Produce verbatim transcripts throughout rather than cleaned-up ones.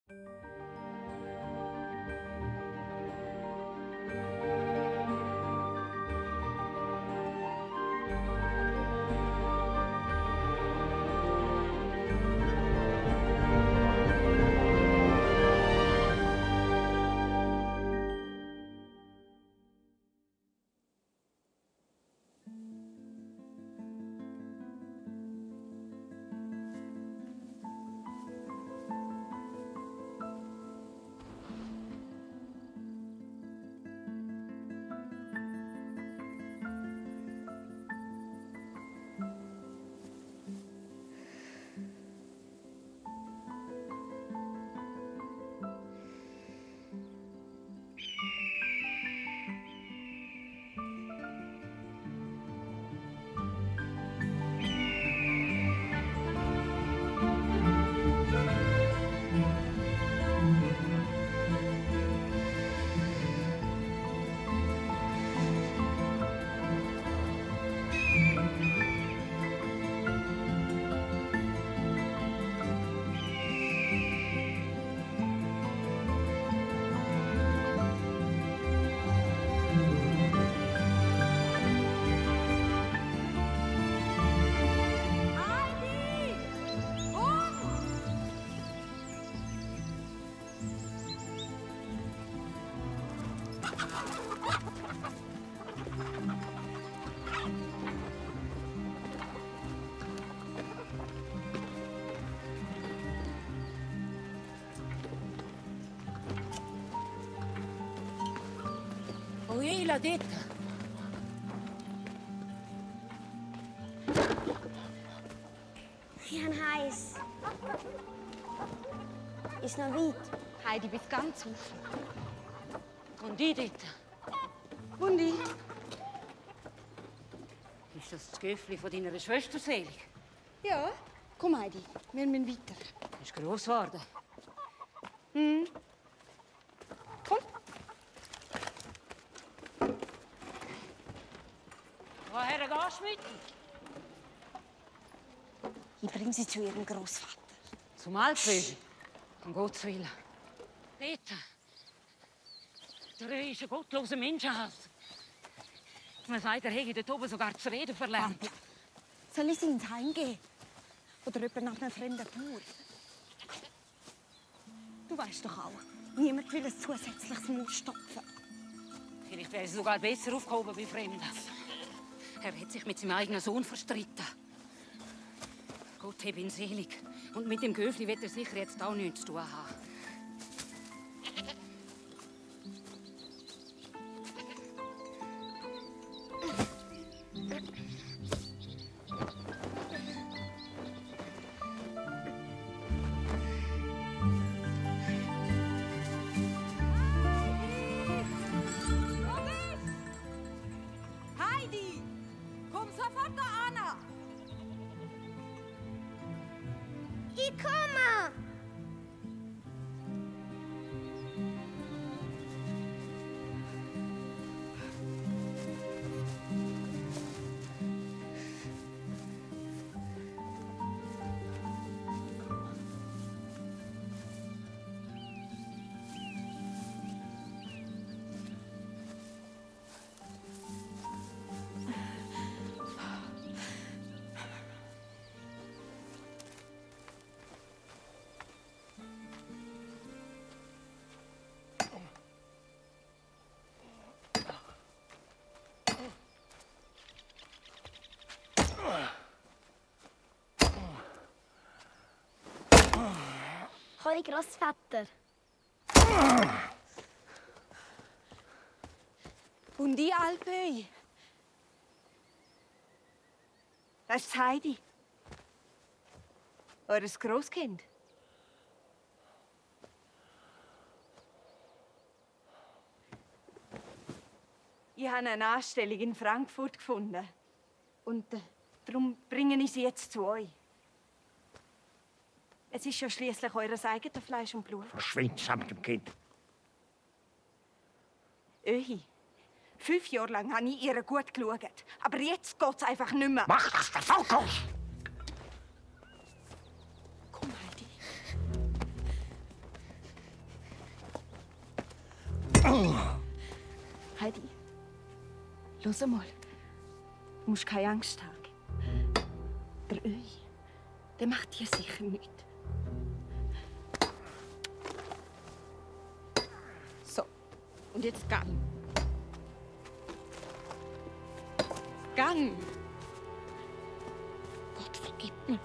Ui, la detta. Ich habe heiß. Ist noch weit. Heidi, bis ganz auf. Und die dort? Wundi. Ist das das Göffli von deiner Schwester selig? Ja. Komm, Heidi, wir müssen weiter. Ist gross geworden. Hm. Komm. Woher gehst du mit? Ich bringe sie zu ihrem Großvater. Zum Alpweg. Um Gottes Willen. Dort. Der ist ein gottloser Menschenhass. Man sagt, er hätte dort oben sogar zu reden verlernt. Soll ich sie ins Heim gehen? Oder jemand nach einer fremden Tour? Du weißt doch auch, niemand will ein zusätzliches Maul stopfen. Vielleicht wäre sie sogar besser aufgehoben bei Fremden. Er hat sich mit seinem eigenen Sohn verstritten. Gott heb ihn selig. Und mit dem Göfli wird er sicher jetzt auch nichts zu tun haben. Heidi, komm sofort da an! Ich komme! Hallo Großvater. Und die Alpöi. Das ist Heidi. Eures Großkind. Ich habe eine Anstellung in Frankfurt gefunden. Und äh, darum bringe ich sie jetzt zu euch. Es ist ja schließlich eures eigenes Fleisch und Blut. Verschwind samt dem Kind. Öhi, fünf Jahre lang habe ich ihr gut geschaut. Aber jetzt geht es einfach nicht mehr. Mach das, der Fokus! Komm, Heidi. Heidi, los mal. Du musst keine Angst haben. Der Öhi, der macht dir sicher nichts. So, und jetzt gang. Gang! Gott vergib mir.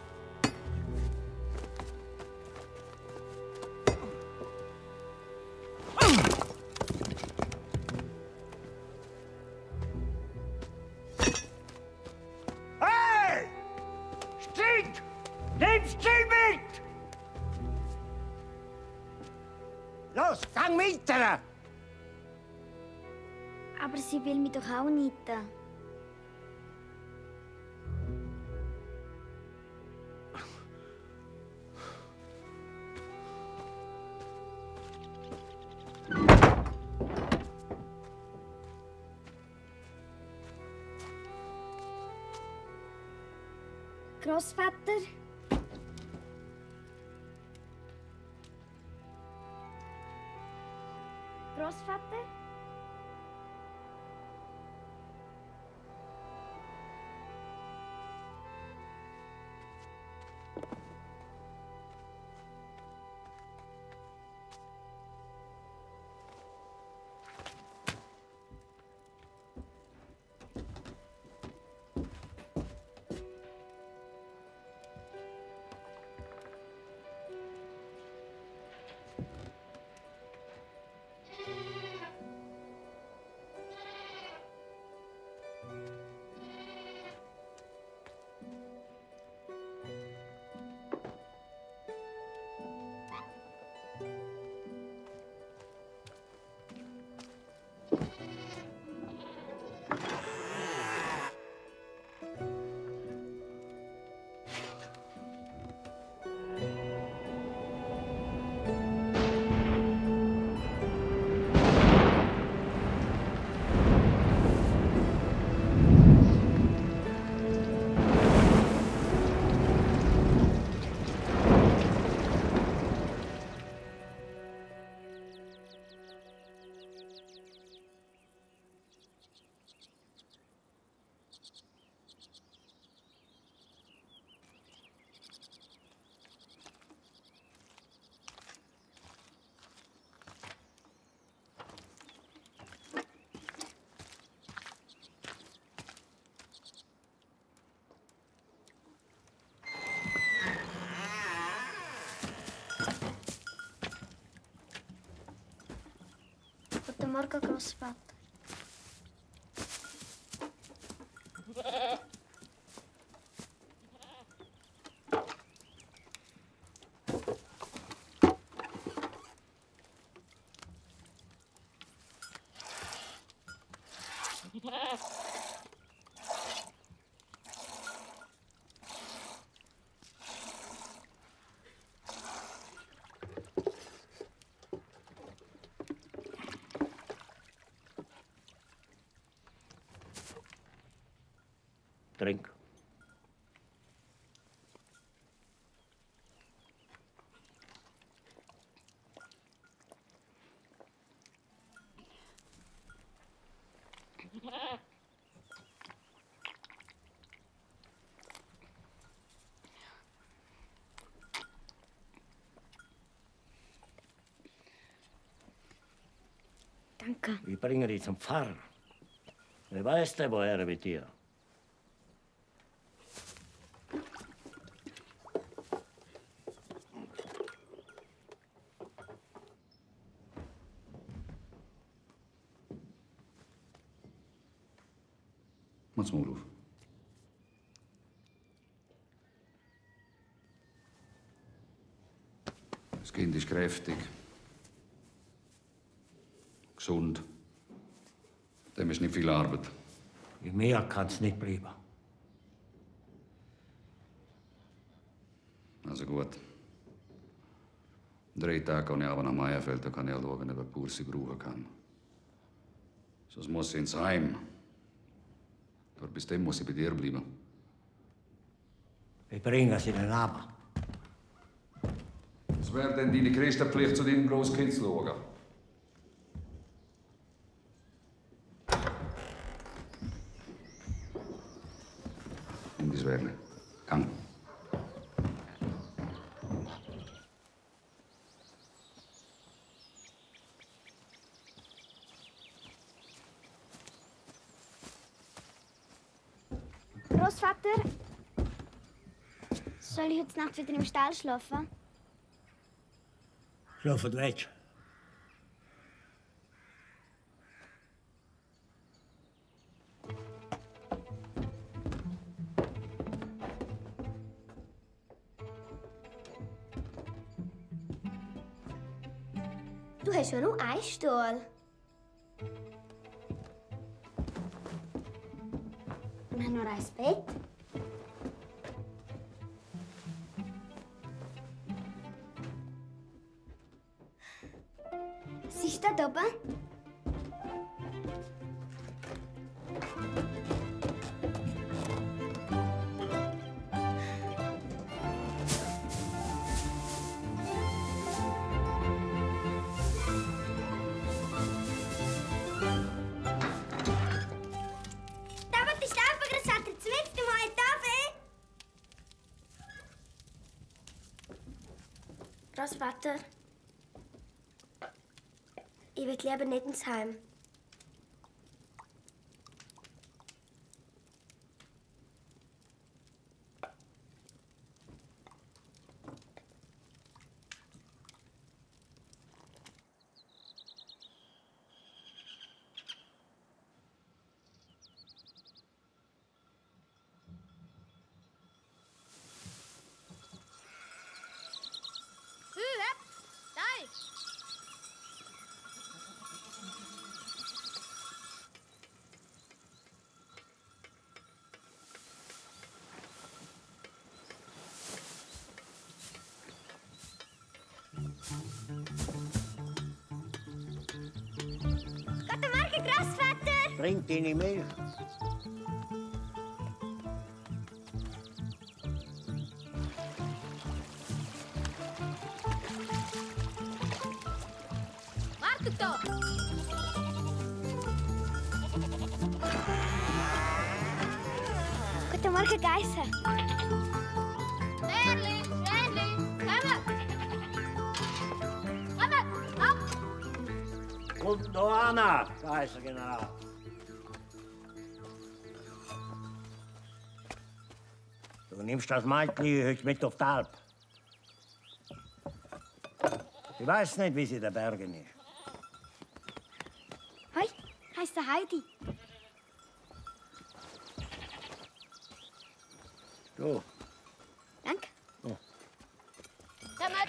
Hey! Stieg! Nimmst sie mit! Los, gang weiter! Aber sie will mich doch auch nicht. Großvater? Großvater? Guten Morgen, Großvater. Trink. Danke. Ich bringe dich zum Pfarrer. Wer weiß denn, woher er mit dir? Mach's mal auf. Das Kind ist kräftig. Gesund. Dem ist nicht viel Arbeit. Wie mehr kann es nicht bleiben. Also gut. In drei Tagen kann ich aber nach Meierfeld, da kann ich auch schauen, ob ein Bauer sie brauchen kann. Sonst muss sie ins Heim. Aber bis dann muss ich bei dir bleiben. Wir bringen sie den Namen. Was wäre denn deine Christenpflicht, zu deinem Großkind zu schauen? Großvater, soll ich heute Nacht wieder im Stall schlafen? Schlafen du willst. Du hast ja nur einen Stuhl. Und haben nur ein Bett. Was ist da oben? Großvater, ich will lieber nicht ins Heim. Guten Morgen, Großvater! Trink deine Milch. Wartet doch! Guten Morgen, Geissen. Merli, Merli, kommen! Kommen, ab! Kommt noch Anna, Kaisergeneral. Du nimmst das Mädchen heute mit auf die Alp. Ich weiß nicht, wie sie in den Bergen ist. Hoi, heisst der Heidi. Du. Danke. Oh. Kommt!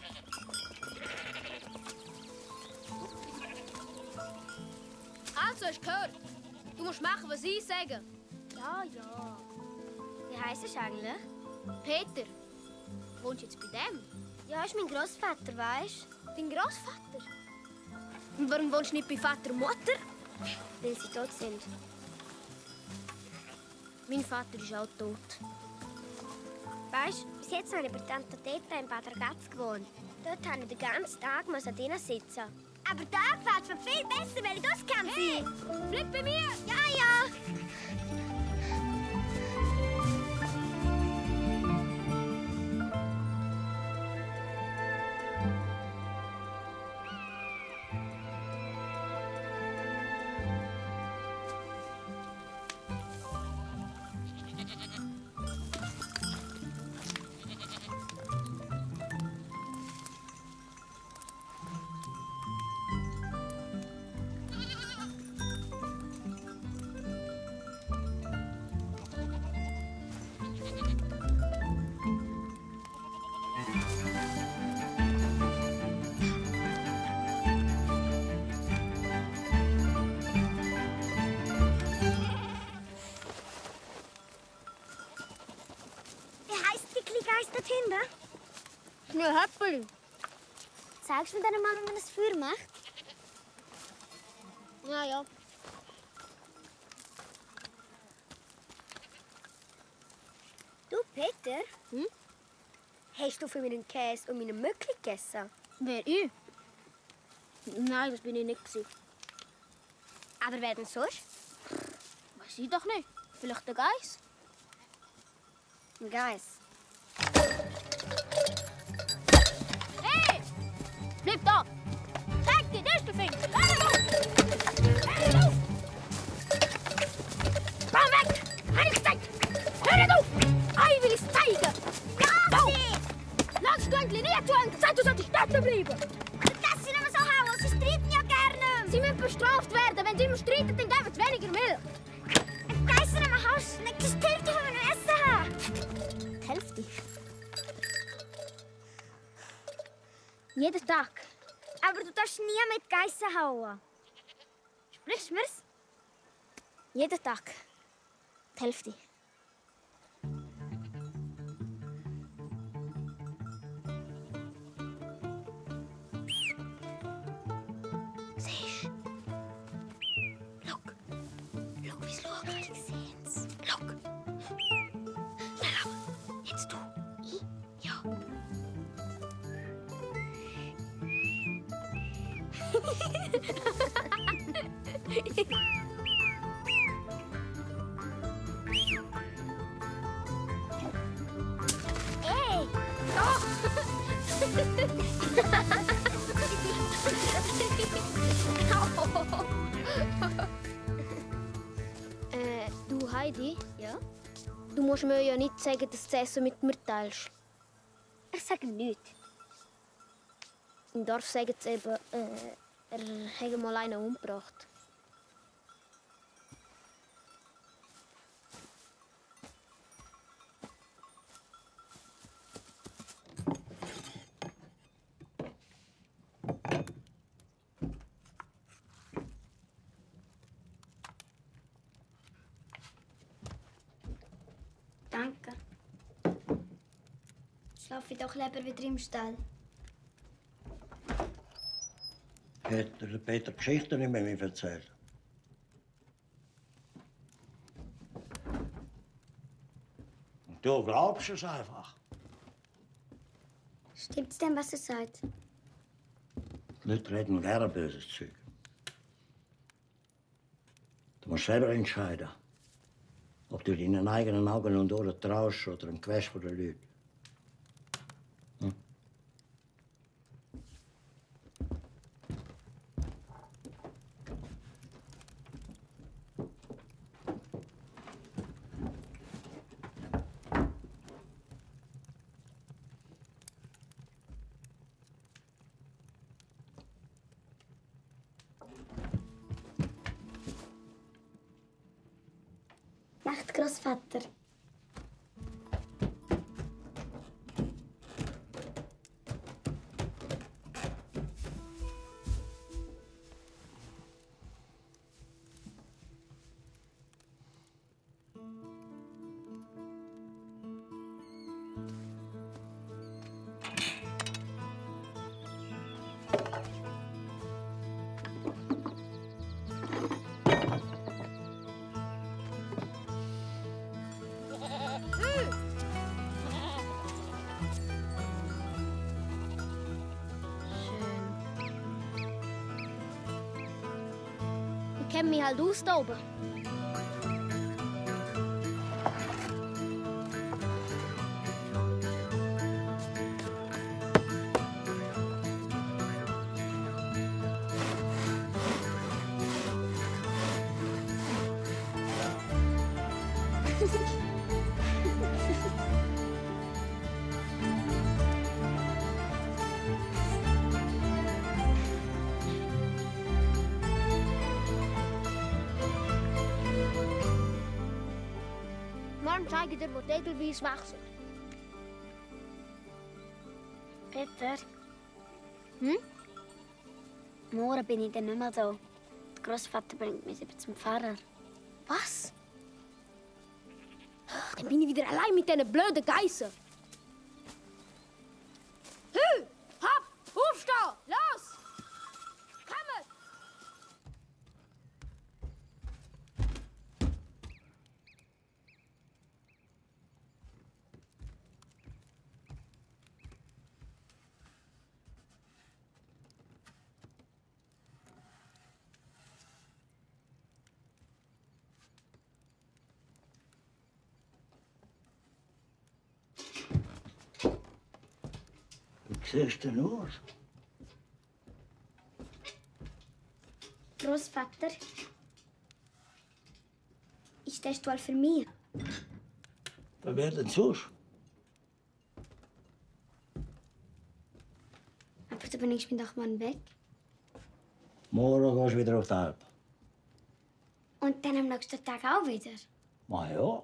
Also, hast du gehört? Du musst machen, was ich sage. Ja, ja. Wie heisst du eigentlich? Peter, wohnst du jetzt bei dem? Ja, ist mein Großvater, weißt du? Dein Großvater? Und warum wohnst du nicht bei Vater und Mutter? Weil sie tot sind. Mein Vater ist auch tot. Weißt du, bis jetzt habe ich bei Tante Teta in Bad Ragaz gewohnt. Dort musste ich den ganzen Tag drinnen sitzen. Aber da gefällt es mir viel besser, weil ich das kann. Hey, bleib bei mir! Ja, ja! Ja, Häppeli. Zeigst du mir dann mal, wie man das Feuer macht? Ja, ja. Du, Peter? Hm? Hast du von meinem Käse und meinem Mückli gegessen? Wer, ich? Nein, das bin ich nicht gewesen. Aber wer denn sonst? Weiß ich doch nicht. Vielleicht der Geiss? Ein Geiss. Hey! Bleib da! Zeig dir, das ist der Finger! Hey, los! Hey, los! Komm weg! Hab ich gesagt! sitzen bleiben! Dass sie nicht mehr so hauen, sie streiten ja gerne! Sie müssen bestraft werden. Wenn sie immer streiten, dann geben sie weniger Milch. Ein Geiss in einem Haus, nicht die Hälfte von meinem Essen haben! Die Hälfte? Jeden Tag. Aber du darfst nie mit Geissen hauen. Sprichst du mir's? Jeden Tag. Die Hälfte. Siehst du? Schau. Schau, wie es schaut. Ich seh's. Schau. Schnell, jetzt du. Ich? Ja. Ey! äh, du Heidi, Ja? du musst mir ja nicht sagen, dass du das Essen mit mir teilst. Ich sage nichts. Im Dorf sagen sie eben, äh, er hätte mal einen umgebracht. Danke. Schlafe ich doch lieber wieder im Stall. Hat der Peter Geschichten nicht mehr mir erzählt? Und du glaubst es einfach. Stimmt's denn, was er sagt? Die Leute reden gerne böses Zeug. Du musst selber entscheiden, ob du deinen eigenen Augen und Ohren traust oder dem Gewäsch der Leute. Hm? Nacht, Großvater. Ich kenne mich halt aus da oben. Morgen zeige ich dir, wo die Edelweiss wachsen. Peter, Hm? morgen bin ich dann nicht mehr da. Der Großvater bringt mich über zum Pfarrer. Was? Dann bin ich wieder allein mit diesen blöden Geissen. Hü! Hopp! Aufstehen! Los! Kommt! Wie siehst du denn aus? Großvater, ist der Stuhl für mich? Wer denn sonst? Aber Aber du bringst mich doch mal weg. Morgen gehst du wieder auf die Alp. Und dann am nächsten Tag auch wieder? Na ja.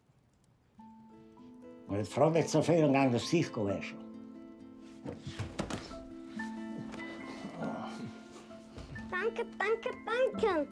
Und jetzt frage ich so viel und gang das Gesicht waschen. Danke, danke, danke.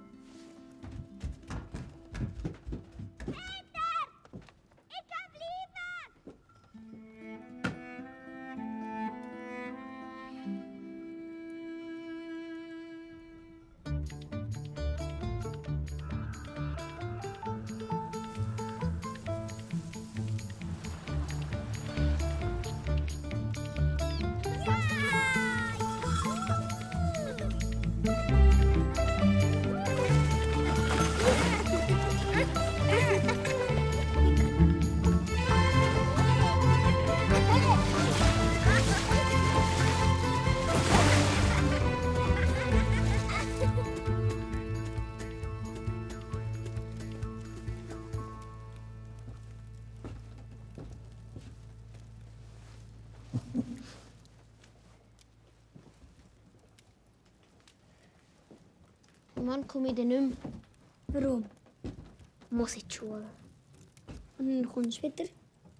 Wann komme ich denn nicht mehr? Warum? Muss ich in die Schule. Und dann kommst du wieder?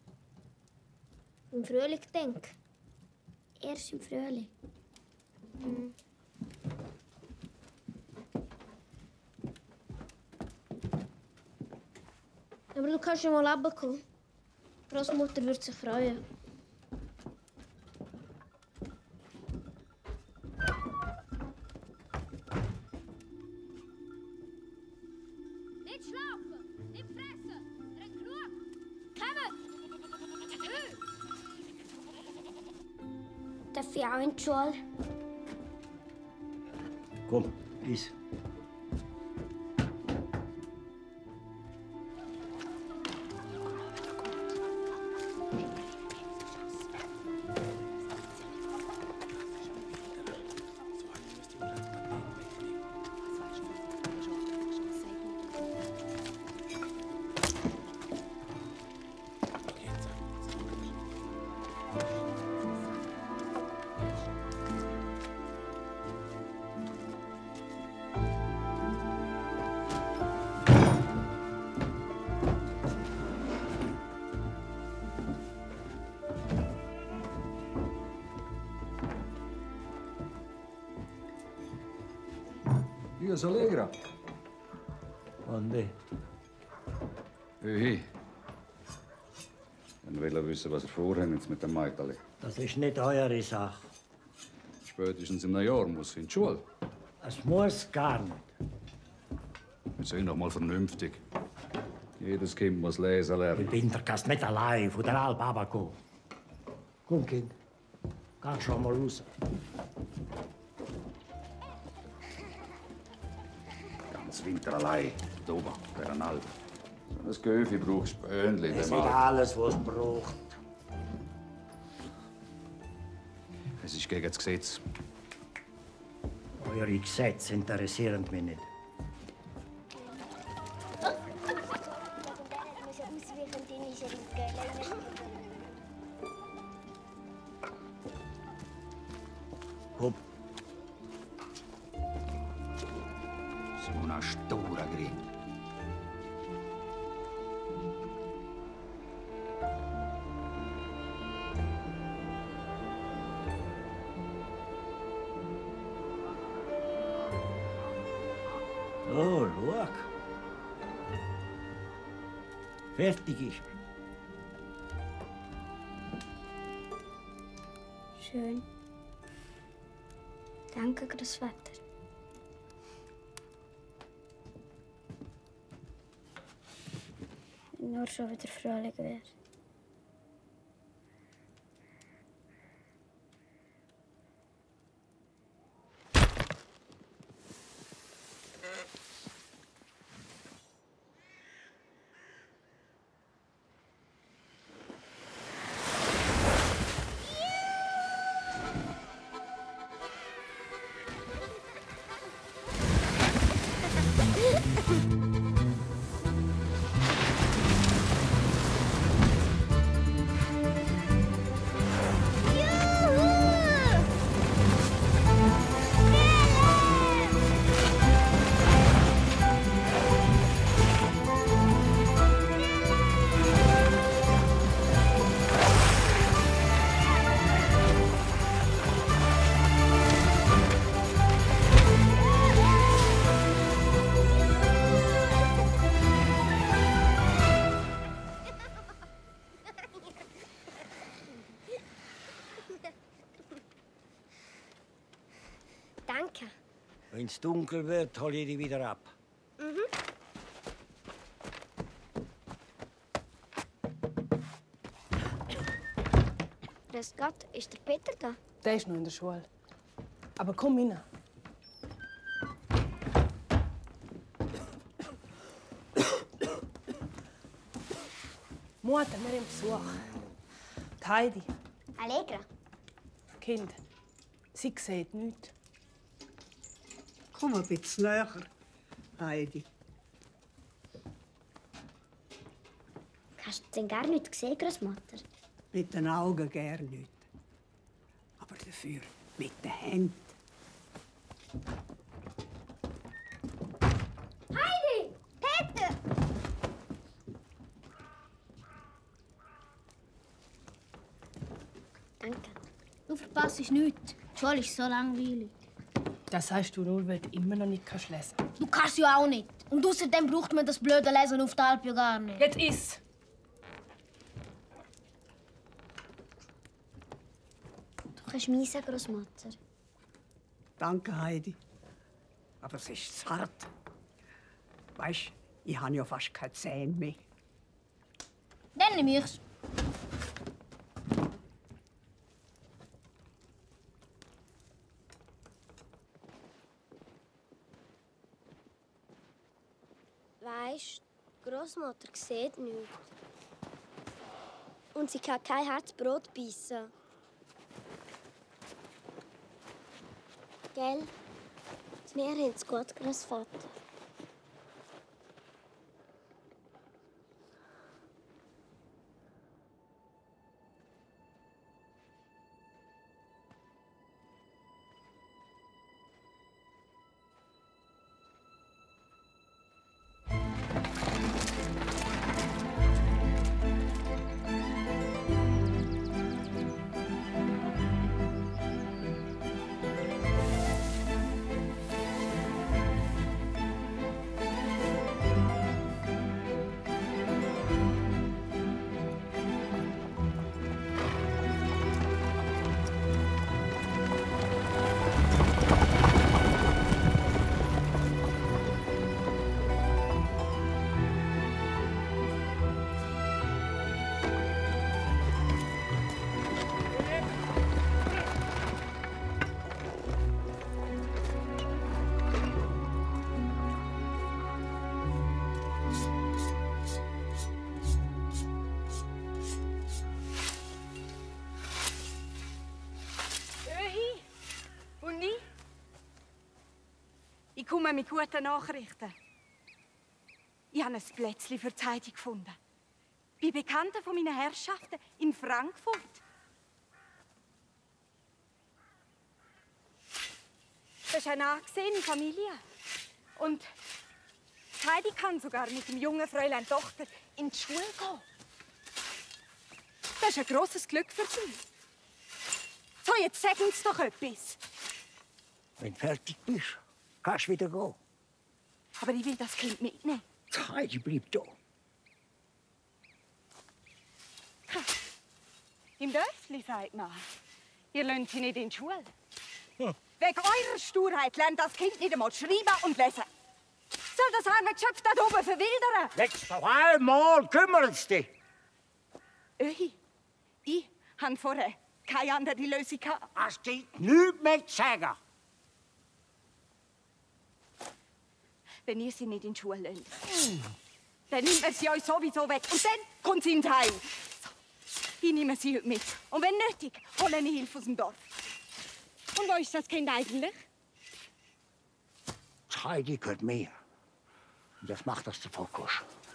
Im Frühling, denk. Erst im Frühling. Mhm. Aber du kannst schon mal runterkommen. Die Großmutter würde sich freuen. Nicht schlafen, nicht fressen, trink genug. Kommen! Darf ich auch in die Schule? Komm, iss. Io sono Allegra. Andi. Hey. Dann will er wissen, was er vorhat jetzt mit dem Mädchen. Das ist nicht eure Sache. Spätestens im Neujahr muss sie in die Schule. Es muss gar nicht. Wir sind doch mal vernünftig. Jedes Kind muss lesen lernen. Im Winter kannst du nicht allein von der Alp runtergehen. Komm, Kind. Geh schon mal raus. Ganz Winter allein. Da oben, bei einer Alp. So ein Göfi brauchst du Böhnchen. Das ist nicht alles, was es braucht. Es ist gegen das Gesetz. Eure Gesetze interessieren mich nicht. Komm. So eine stora Grin. Oh, schau. Fertig ist er. Schön. Danke, Großvater. Nur schon wieder fröhlich wäre. Wenn es dunkel wird, hole ich dich wieder ab. Mhm. Grüß Gott, ist der Peter da? Der ist noch in der Schule. Aber komm rein. Mutter, wir haben Besuch. Die Heidi. Allegra? Kind. Sie sieht nichts. Komm ein bisschen näher, Heidi. Hast du denn gar nicht gesehen, Großmutter? Mit den Augen gern nicht. Aber dafür mit den Händen. Heidi! Peter! Danke. Du verpasst nichts. Die Schule ist so langweilig. Das sagst du nur, weil du immer noch nicht lesen kannst. Du kannst ja auch nicht. Und außerdem braucht man das blöde Lesen auf der Alp ja gar nicht. Jetzt iss! Du kannst meisen, Großmutter. Danke, Heidi. Aber es ist zu hart. Weisst, ich habe ja fast keine Zähne mehr. Dann nehme ich's. Weisst, die Großmutter sieht nichts. Und sie kann kein hartes Brot beißen. Gell? Wir haben es gut, Großvater. Ich komme mit guten Nachrichten. Ich habe ein Plätzchen für die Heidi gefunden. Bei Bekannten von meinen Herrschaften in Frankfurt. Das ist eine angesehene Familie. Und Heidi kann sogar mit dem jungen Fräulein Tochter in die Schule gehen. Das ist ein grosses Glück für sie. So, jetzt sagen Sie doch etwas. Wenn du fertig bist, kannst du wieder gehen. Aber ich will das Kind mitnehmen. Die Heidi bleibt da. Im Dörfli, sagt man. Ihr lernt sie nicht in die Schule. Hm. Wegen eurer Sturheit lernt das Kind nicht einmal schreiben und lesen. Soll das arme Geschöpf da oben verwildern? Jetzt auf einmal kümmert's dich. Öhi, ich habe vorher keine andere Lösung gehabt. Hast du nichts mehr zu sagen? Wenn ihr sie nicht in die Schule lernt, dann nimmt man sie euch sowieso weg. Und dann kommt sie ins Heim. So, ich nehme sie heute mit. Und wenn nötig, hole ich Hilfe aus dem Dorf. Und wo ist das Kind eigentlich? Die Heidi gehört mir. Und das macht das zu Fokus.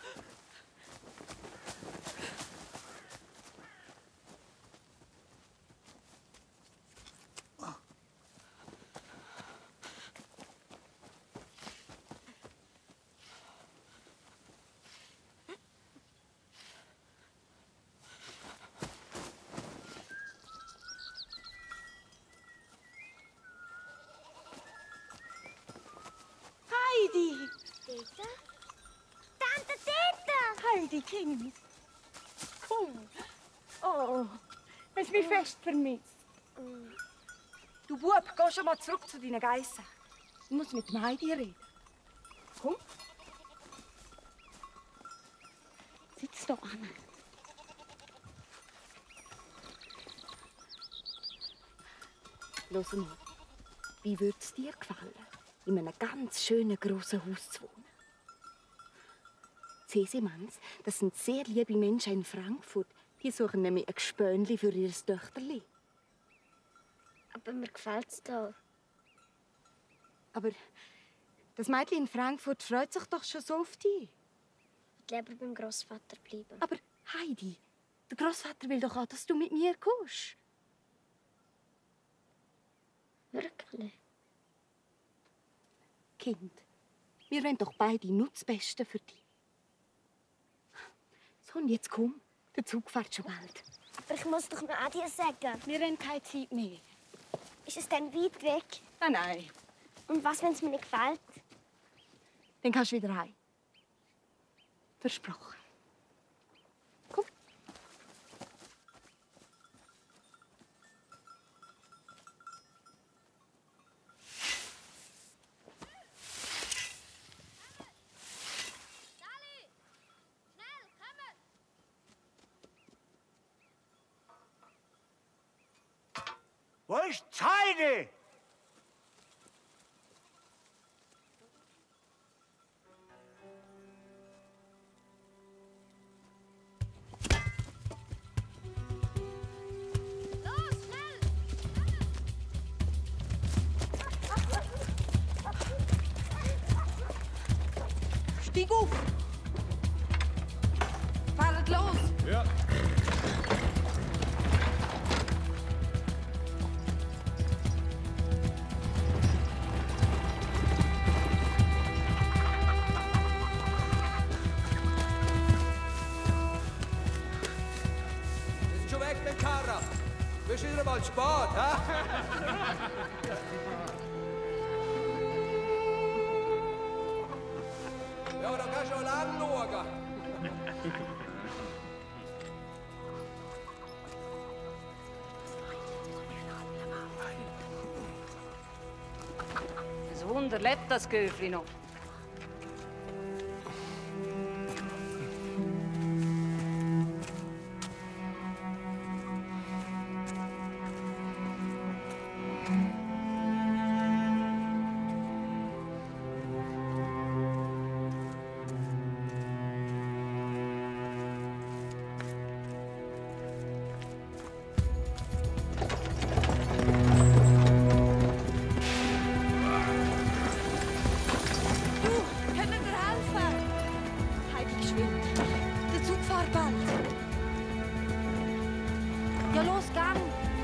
Heidi! Teta? Tante Teta! Heidi, Kind! Komm! Oh, hast mich fest vermisst. Du Bub, geh schon mal zurück zu deinen Geissen. Ich muss mit dem Heidi reden. Komm. Sitz doch an. Los mal, wie würde es dir gefallen, in einem ganz schönen grossen Haus zu wohnen? Die Sesemanns, das sind sehr liebe Menschen in Frankfurt. Die suchen nämlich ein Gespönli für ihr Töchterli. Aber mir gefällt es da. Aber das Mädchen in Frankfurt freut sich doch schon so auf dich. Ich will lieber beim Grossvater bleiben. Aber Heidi, der Grossvater will doch auch, dass du mit mir kommst. Wirklich? Kind, wir wollen doch beide nur das Beste für dich. So, und jetzt komm, der Zug fährt schon bald. Aber ich muss doch noch Adieu sagen. Wir haben keine Zeit mehr. Ist es dann weit weg? Nein, nein. Und was, wenn es mir nicht gefällt? Dann kannst du wieder heim. Versprochen. Komm. Wo ist die Heidi? Stieg auf! Fahrt los! Ja. Wir sind schon weg mit dem Karre. Bist wieder mal Sport, hä? Ja, da kannst du auch lang schauen. Ein Wunder, lebt das Göfli noch? Ja, los, gang!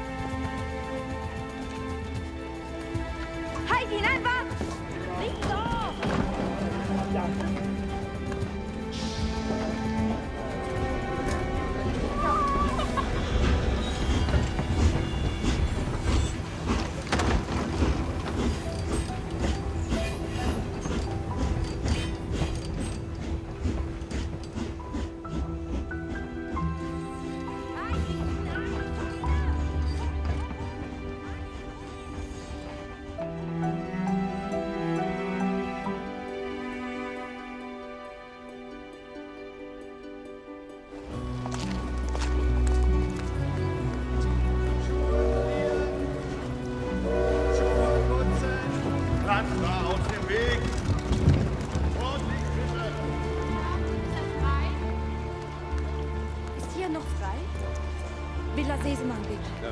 Heidi, nein, warte! Nicht da! Villa Sesemann, bitte. Ja.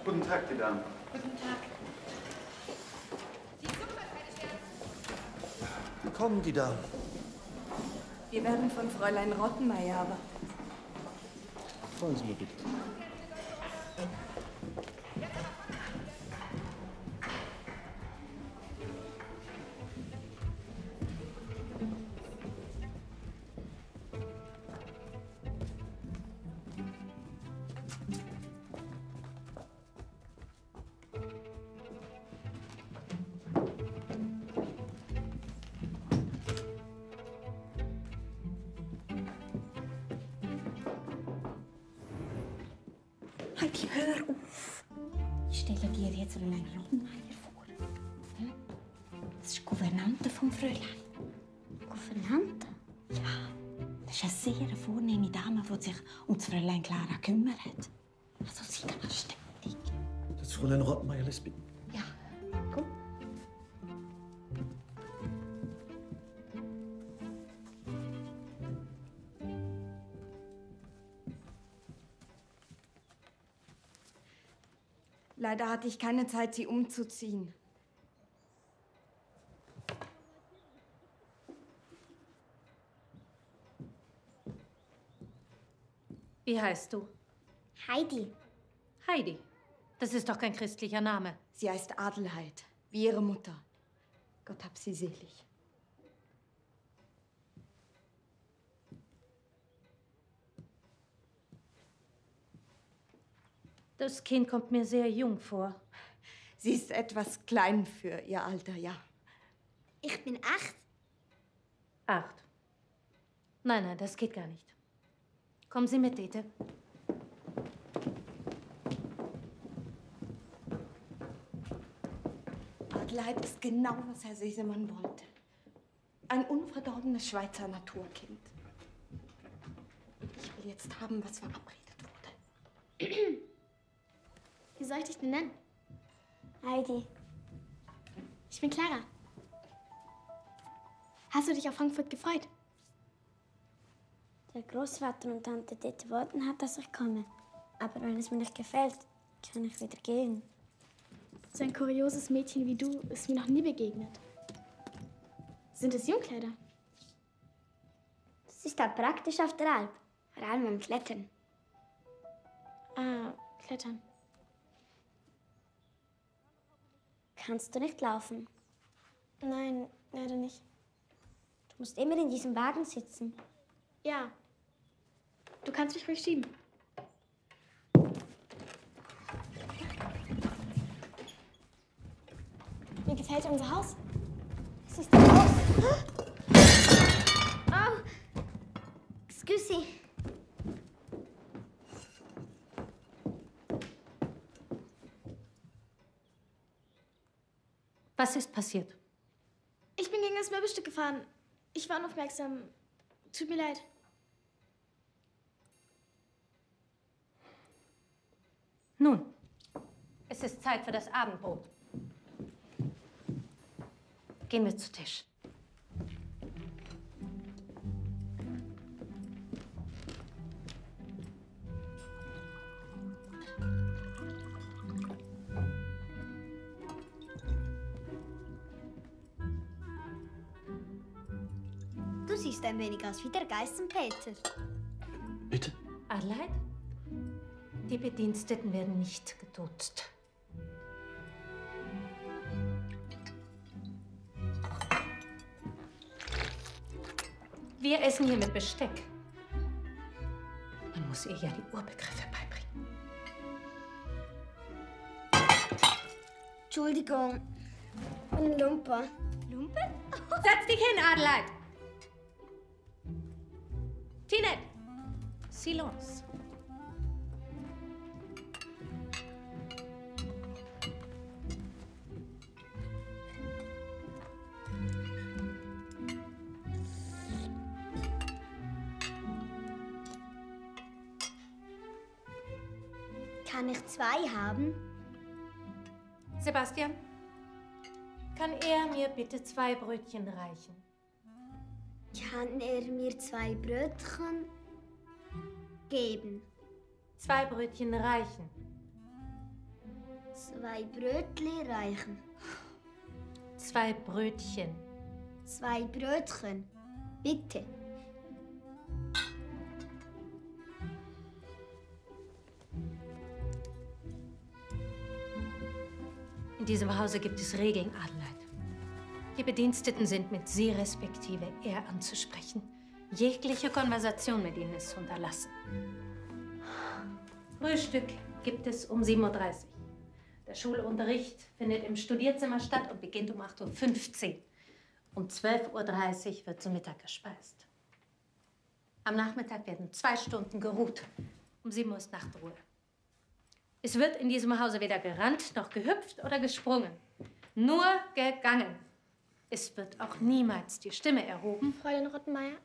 Guten Tag, die Damen. Guten Tag. Wie kommen die Damen? Wir werden von Fräulein Rottenmeier, aber... Folgen Sie mir bitte. Heidi, hör auf! Ich stelle dir jetzt Fräulein Rottenmeier vor. Hm? Das ist die Gouvernante vom Fräulein. Gouvernante? Ja, das ist eine sehr vornehme Dame, die sich um das Fräulein Clara kümmert. Also sie kann ständig. Das Fräulein Rottenmeier lässt bitten. Ja, komm. Leider hatte ich keine Zeit, sie umzuziehen. Wie heißt du? Heidi. Heidi. Das ist doch kein christlicher Name. Sie heißt Adelheid, wie ihre Mutter. Gott hab sie selig. Das Kind kommt mir sehr jung vor. Sie ist etwas klein für ihr Alter, ja. Ich bin acht. Acht. Nein, nein, das geht gar nicht. Kommen Sie mit, Dete. Adelheid ist genau, was Herr Sesemann wollte. Ein unverdorbenes Schweizer Naturkind. Ich will jetzt haben, was verabredet wurde. Wie soll ich dich denn nennen? Heidi. Ich bin Clara. Hast du dich auf Frankfurt gefreut? Der Großvater und Tante Dete wollten hat, dass ich komme. Aber wenn es mir nicht gefällt, kann ich wieder gehen. So ein kurioses Mädchen wie du ist mir noch nie begegnet. Sind es Jungkleider? Das ist halt praktisch auf der Alp. Vor allem beim Klettern. Ah, Klettern. Kannst du nicht laufen? Nein, leider nicht. Du musst immer in diesem Wagen sitzen. Ja. Du kannst mich ruhig schieben. Mir gefällt unser Haus. Es ist ein Haus. Oh. Excuse. Was ist passiert? Ich bin gegen das Möbelstück gefahren. Ich war unaufmerksam. Tut mir leid. Nun, es ist Zeit für das Abendbrot. Gehen wir zu Tisch. Du siehst ein wenig aus wie der Geißenpeter. Bitte? Adelheid? Die Bediensteten werden nicht geduzt. Wir essen hier mit Besteck. Man muss ihr ja die Urbegriffe beibringen. Entschuldigung. Ein Lumper. Lumpe? Setz dich hin, Adelheid! Tinette! Silence. Kann ich zwei haben? Sebastian, kann er mir bitte zwei Brötchen reichen? Kann er mir zwei Brötchen geben? Zwei Brötchen reichen. Zwei Brötchen reichen. Zwei Brötchen. Zwei Brötchen. Bitte. In diesem Hause gibt es Regeln, Adelheid. Die Bediensteten sind mit Sie respektive er anzusprechen. Jegliche Konversation mit ihnen ist zu unterlassen. Frühstück gibt es um sieben Uhr dreißig. Der Schulunterricht findet im Studierzimmer statt und beginnt um acht Uhr fünfzehn. Um zwölf Uhr dreißig wird zu Mittag gespeist. Am Nachmittag werden zwei Stunden geruht. Um sieben Uhr ist Nachtruhe. Es wird in diesem Hause weder gerannt, noch gehüpft oder gesprungen. Nur gegangen. Es wird auch niemals die Stimme erhoben. Fräulein Rottenmeier?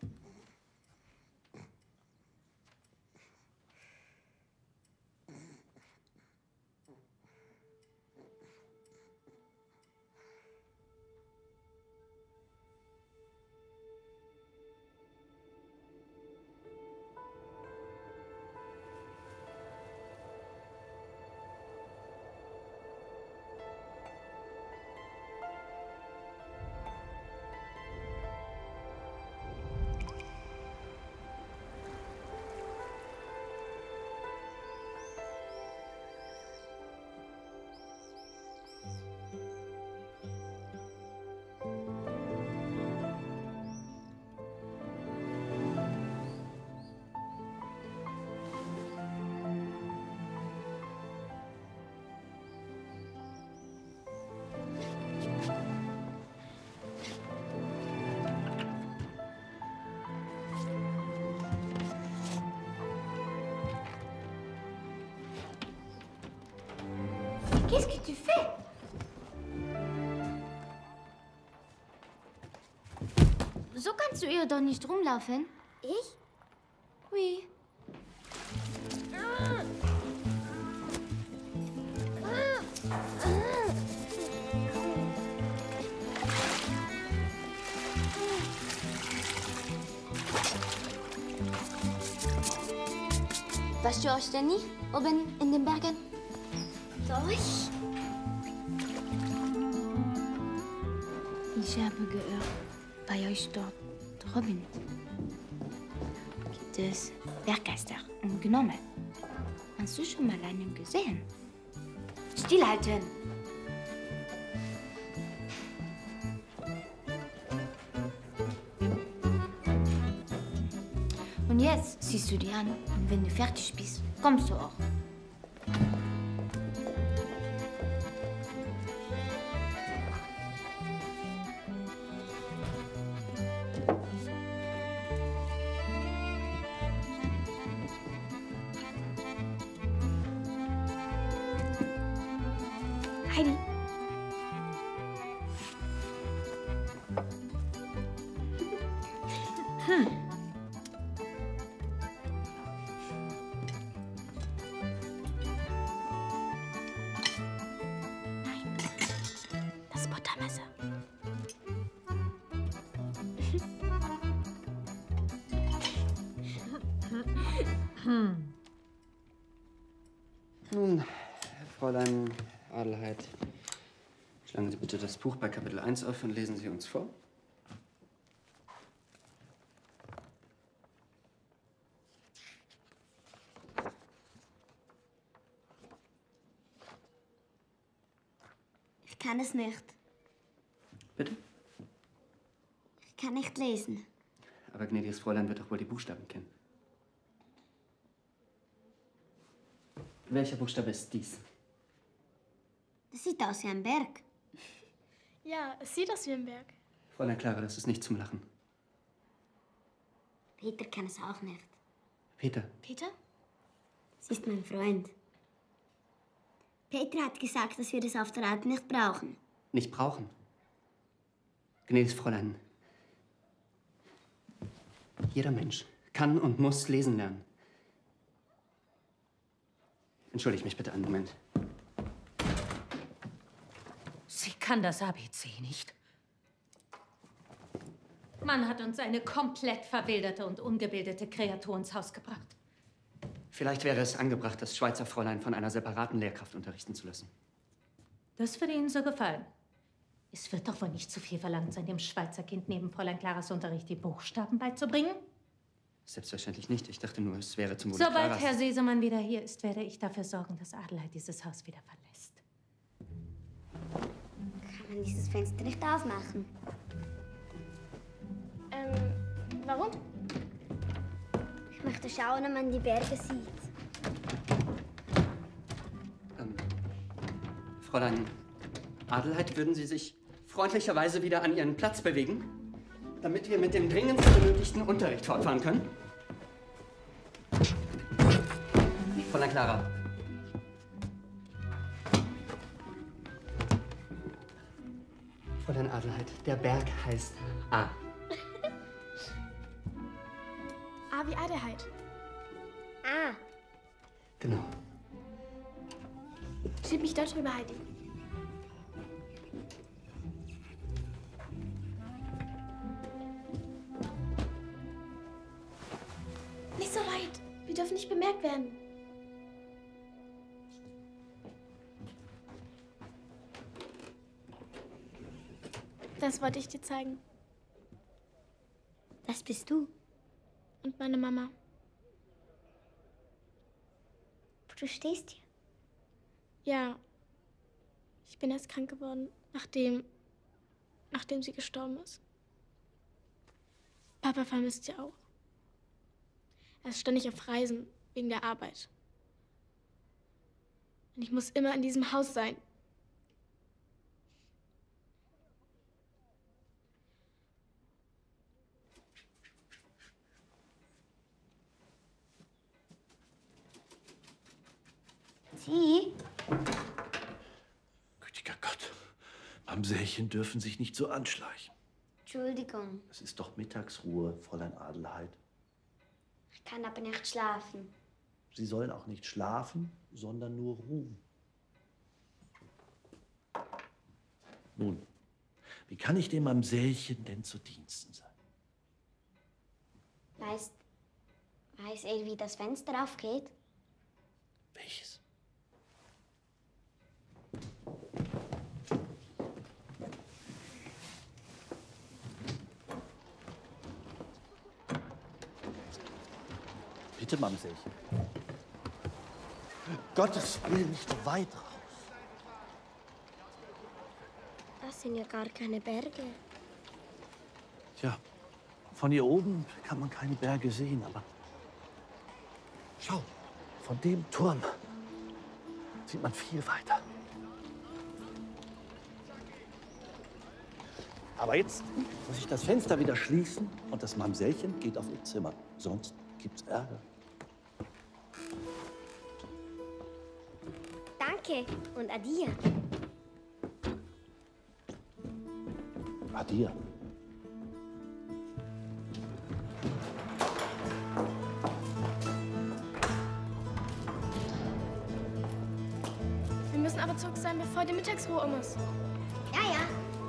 Qu'est-ce que tu fais? So kannst du ihr doch nicht rumlaufen. Ich? Oui. Warst du euch denn nie oben in den Bergen? Doch. Ich habe gehört, bei euch dort drüben gibt es Berggeister und Gnome. Hast du schon mal einen gesehen? Stillhalten. Und jetzt siehst du die an und wenn du fertig bist, kommst du auch. Heidi. Hm. Nein, das Buttermesser. Hm. Nun, Fräulein Adelheid, schlagen Sie bitte das Buch bei Kapitel eins auf und lesen Sie uns vor. Ich kann es nicht. Bitte? Ich kann nicht lesen. Aber gnädiges Fräulein wird doch wohl die Buchstaben kennen. Welcher Buchstabe ist dies? Das sieht aus wie ein Berg. Ja, es sieht aus wie ein Berg. Fräulein Clara, das ist nicht zum Lachen. Peter kann es auch nicht. Peter. Peter? Sie ist mein Freund. Peter hat gesagt, dass wir das auf der Alp nicht brauchen. Nicht brauchen? Gnädiges Fräulein, jeder Mensch kann und muss lesen lernen. Entschuldige mich bitte einen Moment. Sie kann das A B C nicht. Man hat uns eine komplett verwilderte und ungebildete Kreatur ins Haus gebracht. Vielleicht wäre es angebracht, das Schweizer Fräulein von einer separaten Lehrkraft unterrichten zu lassen. Das würde Ihnen so gefallen. Es wird doch wohl nicht zu viel verlangt sein, dem Schweizer Kind neben Fräulein Claras Unterricht die Buchstaben beizubringen? Selbstverständlich nicht. Ich dachte nur, es wäre zum Wohle Sobald Claras. Herr Sesemann wieder hier ist, werde ich dafür sorgen, dass Adelheid dieses Haus wieder verlässt. Kann man dieses Fenster nicht aufmachen? Ähm, warum? Ich möchte schauen, ob man die Berge sieht. Ähm, Fräulein Adelheid, würden Sie sich freundlicherweise wieder an Ihren Platz bewegen, damit wir mit dem dringendst benötigten Unterricht fortfahren können? Fräulein Clara. Fräulein Adelheid, der Berg heißt A. A wie Adelheid. Ah. Genau. Steht mich dort drüber, Heidi. Nicht so weit. Wir dürfen nicht bemerkt werden. Das wollte ich dir zeigen. Das bist du. Und meine Mama. Du stehst hier. Ja. Ich bin erst krank geworden, nachdem, nachdem sie gestorben ist. Papa vermisst sie auch. Er ist ständig auf Reisen wegen der Arbeit. Und ich muss immer in diesem Haus sein. Sie? Gütiger Gott. Mamsellchen dürfen sich nicht so anschleichen. Entschuldigung. Es ist doch Mittagsruhe, Fräulein Adelheid. Ich kann aber nicht schlafen. Sie sollen auch nicht schlafen, sondern nur ruhen. Nun, wie kann ich dem Mamsellchen denn zu Diensten sein? Weißt, weiß er, wie das Fenster aufgeht? Welches? Bitte, Mamsellchen. Gottes Willen, nicht weit raus. Das sind ja gar keine Berge. Tja, von hier oben kann man keine Berge sehen, aber schau, von dem Turm sieht man viel weiter. Aber jetzt muss ich das Fenster wieder schließen und das Mamsellchen geht auf ihr Zimmer. Sonst gibt's Ärger. Danke und Adia. Adia. Wir müssen aber zurück sein, bevor die Mittagsruhe um ist. Ja, ja.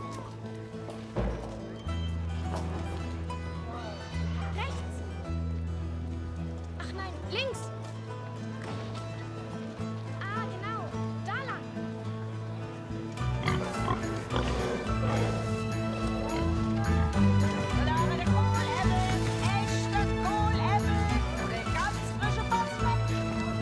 Rechts. Ach nein, links. Ah, genau. Da lang. Klare Kohlemmel, echte Kohlemmel, eine ganz frische Potsdam.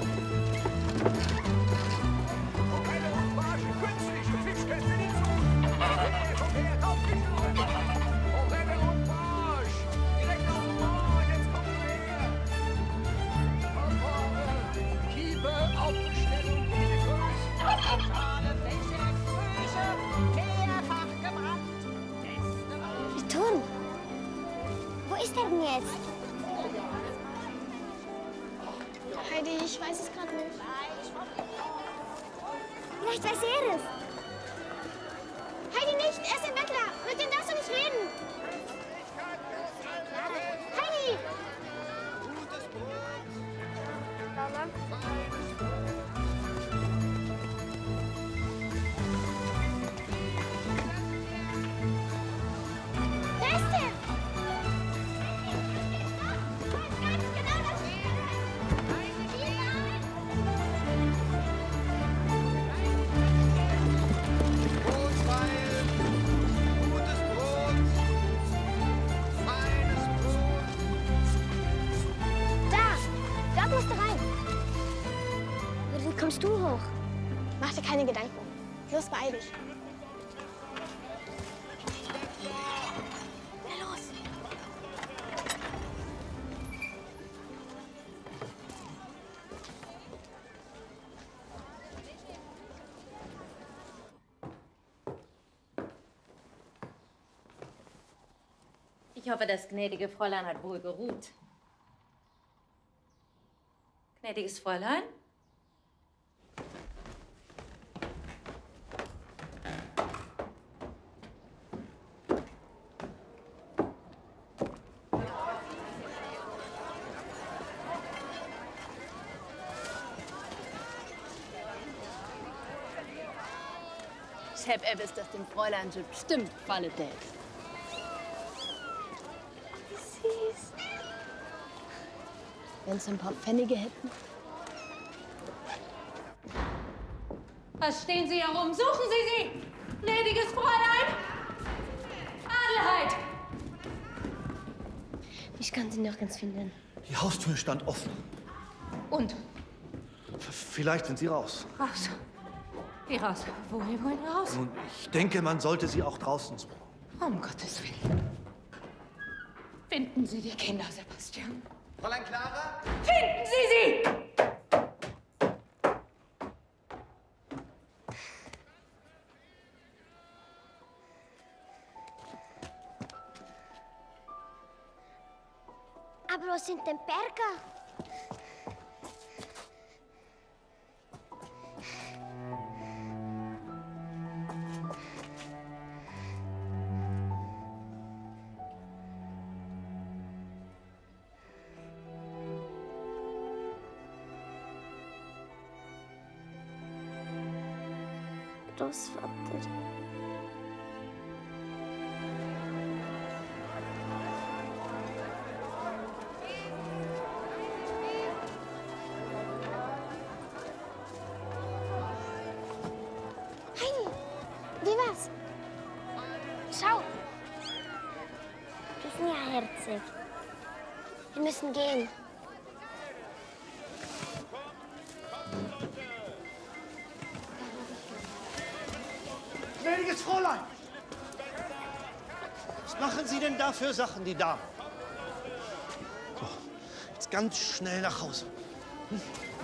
Forelle und Barsch, künstliche Fischköpfe hinzu. Komm her, kauf dich Leute. Forelle und Barsch, direkt auf den Bauern, jetzt kommt er her. Verfahren, Kiebe, Aufstellung, Größe, Schale, Fläche, Größe, mehrfach gebrannt. Ton. Wo ist er denn jetzt? Heidi, ich weiß es gerade nicht. Vielleicht weiß er es. Heidi nicht, er ist im Weckler. Mit dem darfst du nicht reden. Heidi! Mama. Da ist er! kommst du hoch? Mach dir keine Gedanken. Los, beeil dich. Na los. Ich hoffe, das gnädige Fräulein hat wohl geruht. Gnädiges Fräulein? Ich hab etwas, das dem Fräulein schon bestimmt gefallen tät. Wie süß. Wenn sie ein paar Pfennige hätten. Was stehen Sie herum? Suchen Sie sie! Gnädiges Fräulein! Adelheid! Ich kann sie nirgends finden. Die Haustür stand offen. Und? Vielleicht sind sie raus. Raus. Wie raus? Wohin wollen wir raus? Nun, ich denke, man sollte sie auch draußen suchen. Um Gottes Willen. Finden Sie die Kinder, Sebastian. Fräulein Clara? Finden Sie sie! Aber wo sind denn Berger? Großvater. Heini, wie war's? Schau. Die sind ja herzig. Wir müssen gehen. Gnädiges Fräulein! Was machen Sie denn da für Sachen, die Damen? So, jetzt ganz schnell nach Hause. Hm?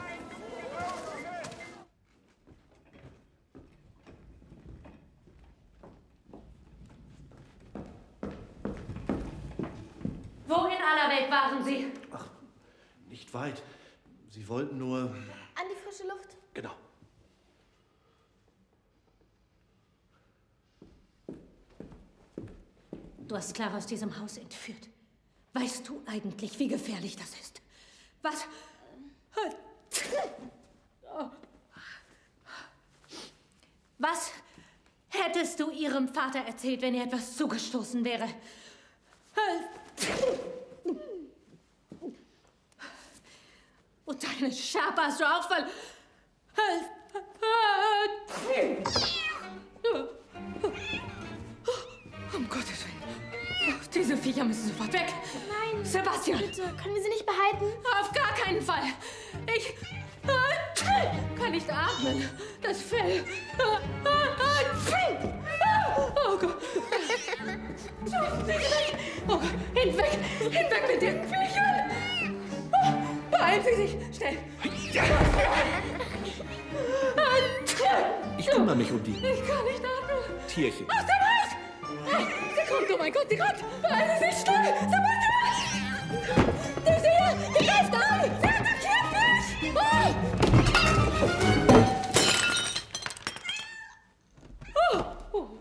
Wo in aller Welt waren Sie? Ach, nicht weit. Sie wollten nur... An die frische Luft. Genau. Du hast Clara aus diesem Haus entführt. Weißt du eigentlich, wie gefährlich das ist? Was? Was hättest du ihrem Vater erzählt, wenn ihr etwas zugestoßen wäre? Und deine Scherbe hast du auch verloren. Um Gottes Willen. Diese Viecher müssen sofort weg. Nein. Sebastian. Bitte, können wir sie nicht behalten? Auf gar keinen Fall. Ich kann nicht atmen. Das Fell. Oh Gott. Oh Gott. Hinweg. Hinweg mit den Viechern. Beeilen Sie sich. Schnell. Ich kümmere mich um die Ich kann nicht atmen. Tierchen. Aus dem Haus! Hey, sie kommt, oh mein Gott, sie kommt! Beeilen Sie sich schnell! Sebastian! Sie ist hier! Sie greift an! Sie attackiert mich! Oh! Oh! Oh!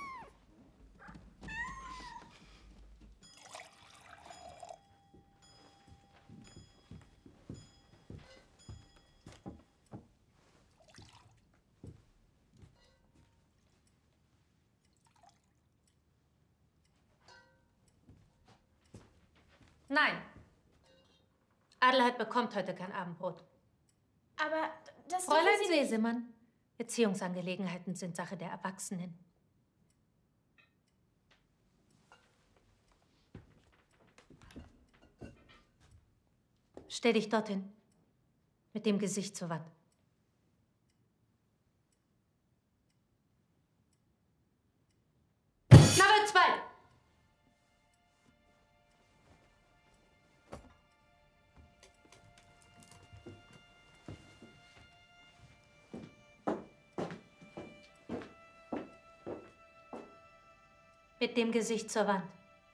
Nein. Adelheid bekommt heute kein Abendbrot. Aber das Fräulein dürfen Sie nicht. Sesemann, Erziehungsangelegenheiten sind Sache der Erwachsenen. Stell dich dorthin. Mit dem Gesicht zur Wand. Mit dem Gesicht zur Wand.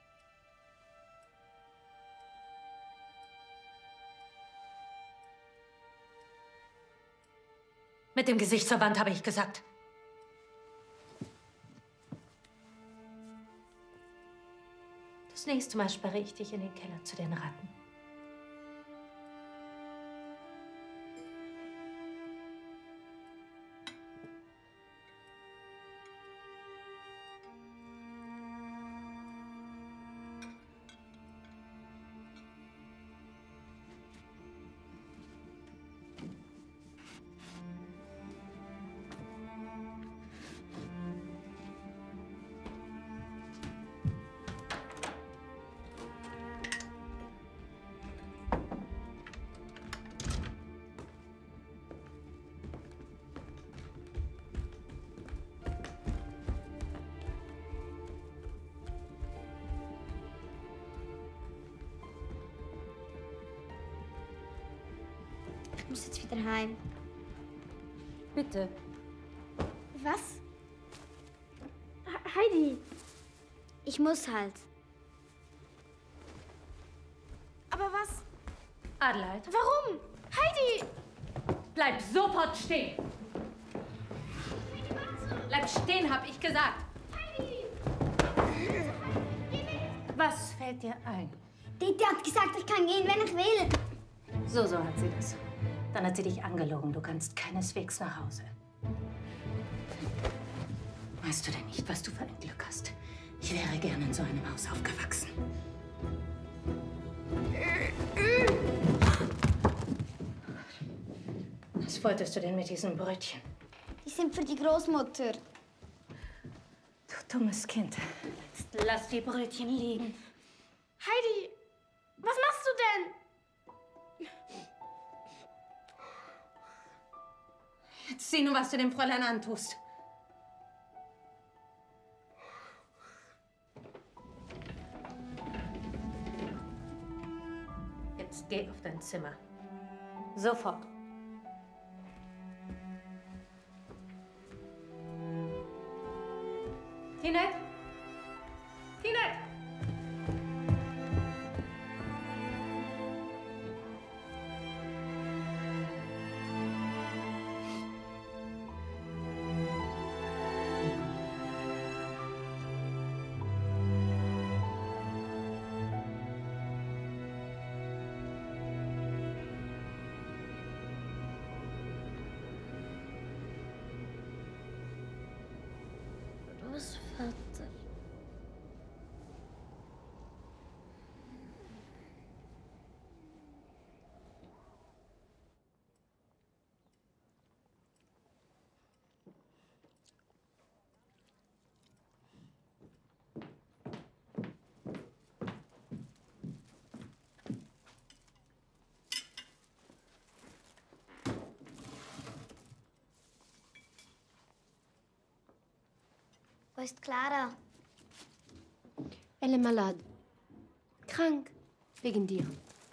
Mit dem Gesicht zur Wand, habe ich gesagt. Das nächste Mal sperre ich dich in den Keller zu den Ratten. Ich muss jetzt wieder heim. Bitte. Was? He- Heidi. Ich muss halt. Aber was? Adelheid. Warum? Heidi! Bleib sofort stehen. Bleib stehen, hab ich gesagt. Heidi! Was fällt dir ein? Dete hat gesagt, ich kann gehen, wenn ich will. So, so hat sie das. Dann hat sie dich angelogen. Du kannst keineswegs nach Hause. Weißt du denn nicht, was du für ein Glück hast? Ich wäre gerne in so einem Haus aufgewachsen. Was wolltest du denn mit diesen Brötchen? Die sind für die Großmutter. Du dummes Kind. Jetzt lass die Brötchen liegen. Heidi, was machst du denn? Jetzt sieh nur, was du dem Fräulein antust. Jetzt geh auf dein Zimmer. Sofort. Tinette? Tinette! Was, Vater? Wo ist Clara? Elle est malade. Krank. Wegen dir.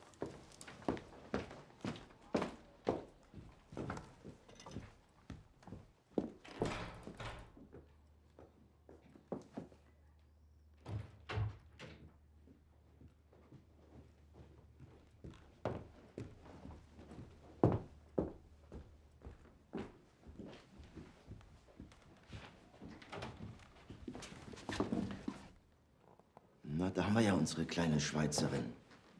Na, da haben wir ja unsere kleine Schweizerin.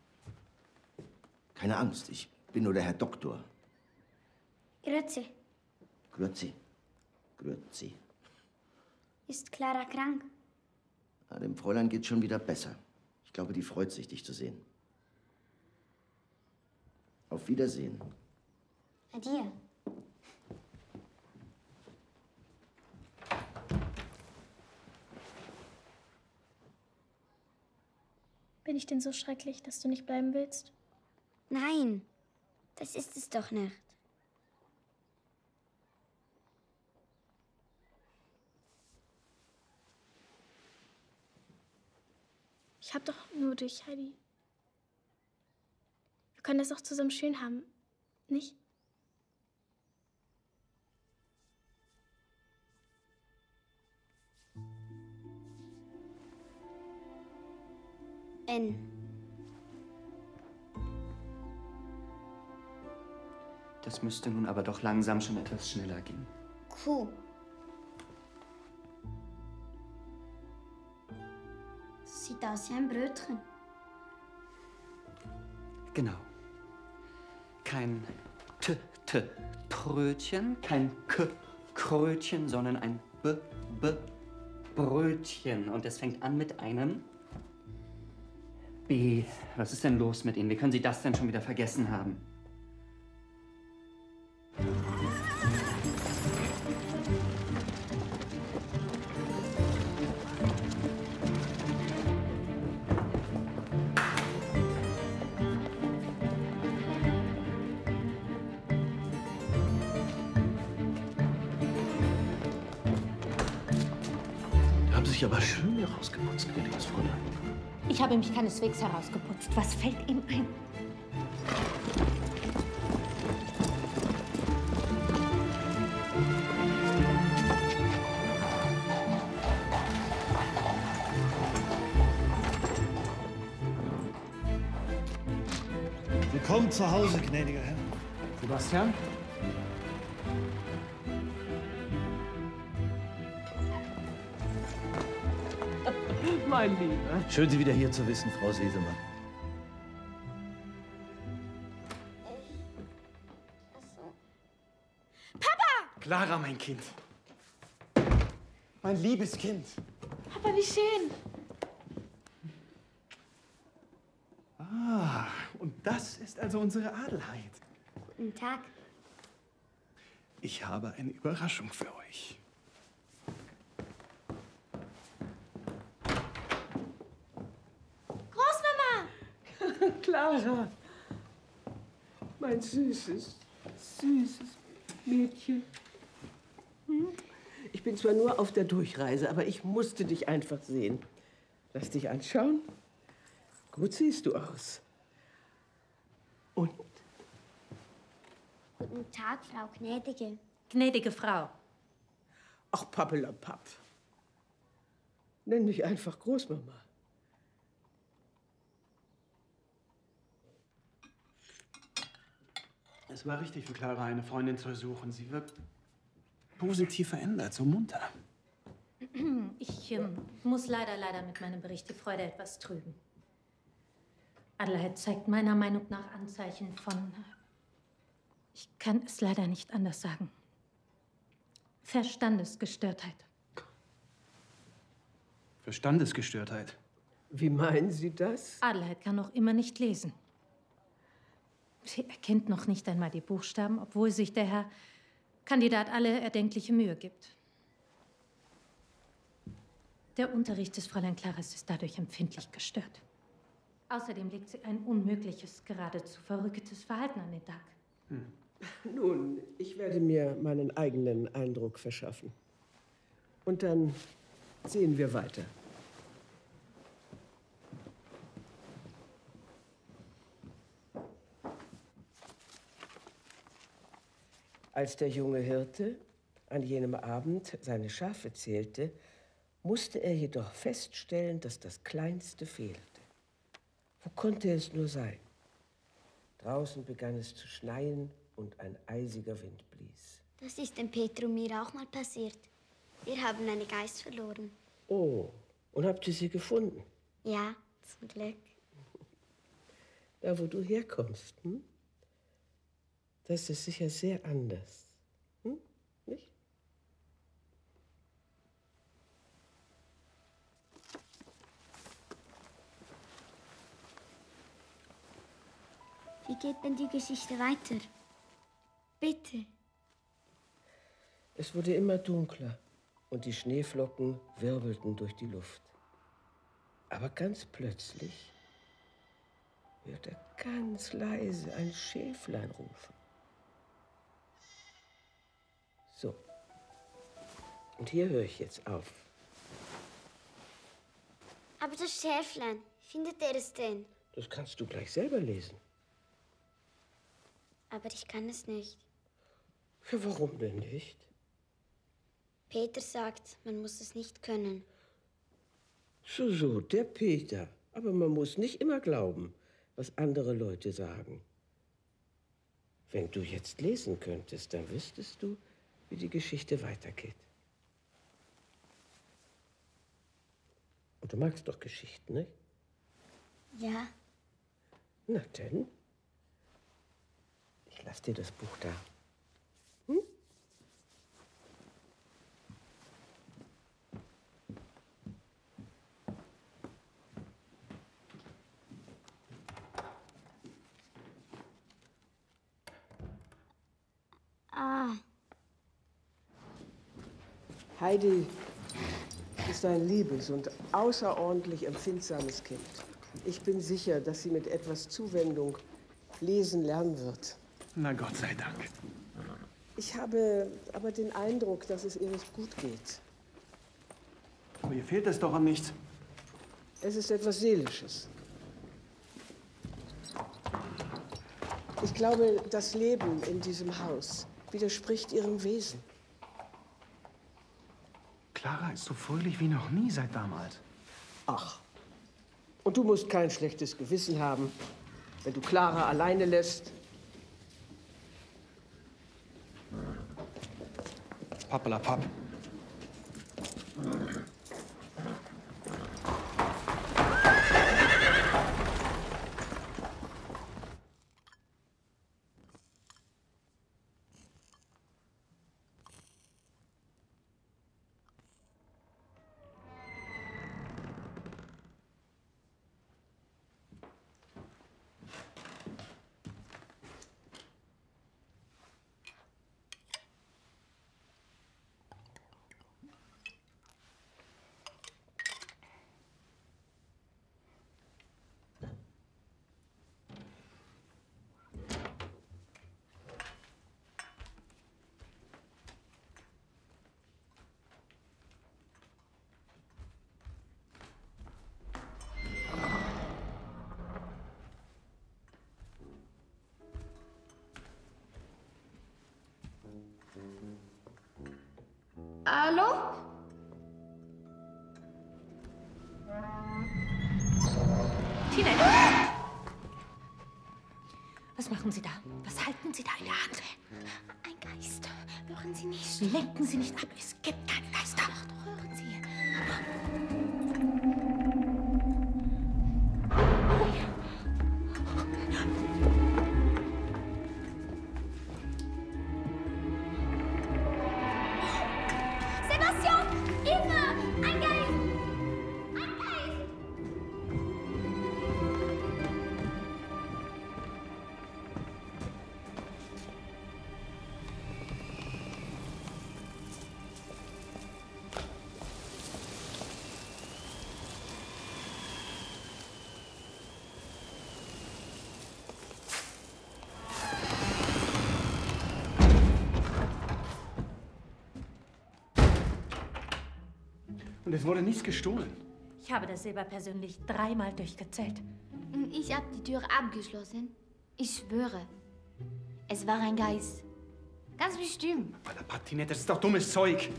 Keine Angst, ich bin nur der Herr Doktor. Grüezi. Grüezi. Grüezi. Ist Clara krank? Na, dem Fräulein geht's schon wieder besser. Ich glaube, die freut sich, dich zu sehen. Auf Wiedersehen. Adieu. Bin ich denn so schrecklich, dass du nicht bleiben willst? Nein, das ist es doch nicht. Ich hab doch nur dich, Heidi. Wir können das auch zusammen schön haben, nicht? N. Das müsste nun aber doch langsam schon etwas schneller gehen. Q. Sieht aus wie ein Brötchen. Genau. Kein T, T, Brötchen, kein K, Krötchen, sondern ein B, B, Brötchen. Und es fängt an mit einem B. Was ist denn los mit Ihnen? Wie können Sie das denn schon wieder vergessen haben? Haben Sie sich aber schön herausgeputzt, gnädiges Fräulein. Ich habe mich keineswegs herausgeputzt. Was fällt ihm ein? Willkommen zu Hause, gnädiger Herr. Sebastian? Mein Lieber. Schön, Sie wieder hier zu wissen, Frau Sesemann. Papa! Clara, mein Kind. Mein liebes Kind. Papa, wie schön. Ah, und das ist also unsere Adelheid. Guten Tag. Ich habe eine Überraschung für euch. Großmama! Clara, mein süßes, süßes Mädchen. Hm? Ich bin zwar nur auf der Durchreise, aber ich musste dich einfach sehen. Lass dich anschauen. Gut siehst du aus. Und? Guten Tag, Frau Gnädige. Gnädige Frau. Ach, Pappelapapp. Nenn mich einfach Großmama. Es war richtig für Clara, eine Freundin zu suchen. Sie wirkt positiv verändert, so munter. Ich ähm, muss leider, leider mit meinem Bericht die Freude etwas trüben. Adelheid zeigt meiner Meinung nach Anzeichen von, ich kann es leider nicht anders sagen, Verstandesgestörtheit. Verstandesgestörtheit? Wie meinen Sie das? Adelheid kann noch immer nicht lesen. Sie erkennt noch nicht einmal die Buchstaben, obwohl sich der Herr Kandidat alle erdenkliche Mühe gibt. Der Unterricht des Fräulein Claras ist dadurch empfindlich gestört. Außerdem legt sie ein unmögliches, geradezu verrücktes Verhalten an den Tag. Hm. Nun, ich werde mir meinen eigenen Eindruck verschaffen. Und dann sehen wir weiter. Als der junge Hirte an jenem Abend seine Schafe zählte, musste er jedoch feststellen, dass das Kleinste fehlte. Wo konnte es nur sein? Draußen begann es zu schneien und ein eisiger Wind blies. Das ist dem Peter und mir auch mal passiert. Wir haben eine Geiß verloren. Oh, und habt ihr sie gefunden? Ja, zum Glück. Da, wo du herkommst, hm? Das ist sicher sehr anders. Hm? Nicht? Wie geht denn die Geschichte weiter? Bitte. Es wurde immer dunkler und die Schneeflocken wirbelten durch die Luft. Aber ganz plötzlich hörte er ganz leise ein Schäflein rufen. So. Und hier höre ich jetzt auf. Aber das Schäflein, findet er es denn? Das kannst du gleich selber lesen. Aber ich kann es nicht. Ja, warum denn nicht? Peter sagt, man muss es nicht können. So, so, der Peter. Aber man muss nicht immer glauben, was andere Leute sagen. Wenn du jetzt lesen könntest, dann wüsstest du, wie die Geschichte weitergeht. Und du magst doch Geschichten, nicht? Ja. Na denn, ich lass dir das Buch da. Hm? Ah. Heidi ist ein liebes und außerordentlich empfindsames Kind. Ich bin sicher, dass sie mit etwas Zuwendung lesen lernen wird. Na Gott sei Dank. Ich habe aber den Eindruck, dass es ihr nicht gut geht. Aber ihr fehlt es doch an nichts. Es ist etwas Seelisches. Ich glaube, das Leben in diesem Haus widerspricht ihrem Wesen. Clara ist so fröhlich wie noch nie seit damals. Ach. Und du musst kein schlechtes Gewissen haben, wenn du Clara alleine lässt. Pappelapapp. Hallo? Tina! Was machen Sie da? Was halten Sie da in der Hand? Ein Geist. Hören Sie nicht. Lenken Sie nicht ab. Es gibt keine Geister. Ach, doch, hören Sie. Sebastian! Eva! Ein Geist! Ein Geist! Und es wurde nichts gestohlen. Ich habe das Silber persönlich dreimal durchgezählt. Und ich habe die Tür abgeschlossen. Ich schwöre. Es war ein Geist. Ganz bestimmt. Pappelapapp, Tinette, das ist doch dummes Zeug.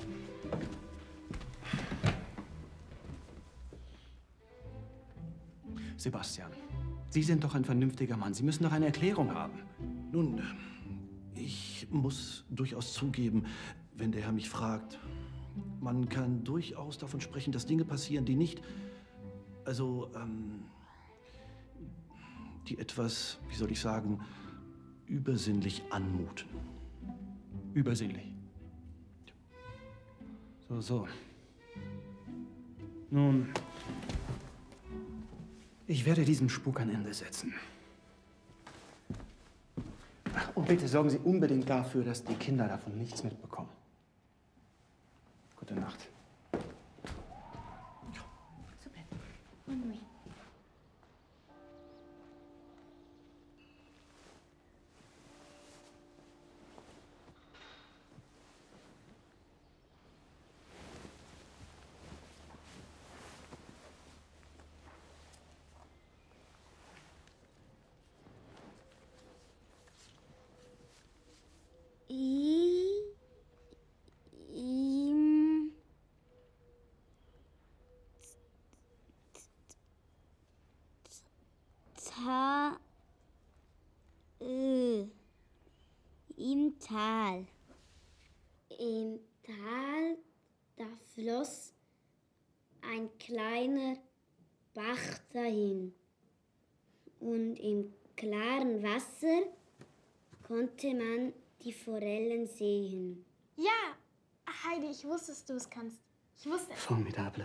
Sebastian, Sie sind doch ein vernünftiger Mann. Sie müssen doch eine Erklärung haben. Nun, ich muss durchaus zugeben, wenn der Herr mich fragt, man kann durchaus davon sprechen, dass Dinge passieren, die nicht, also, ähm, die etwas, wie soll ich sagen, übersinnlich anmuten. Übersinnlich. So, so. Nun, ich werde diesem Spuk ein Ende setzen. Und bitte sorgen Sie unbedingt dafür, dass die Kinder davon nichts mitbekommen. Gute Nacht. Bonne nuit. I... Im... im Tal, da floss ein kleiner Bach dahin. Und im klaren Wasser konnte man die Forellen sehen. Ja, Heidi, ich wusste, dass du es kannst. Ich wusste es. Formidable.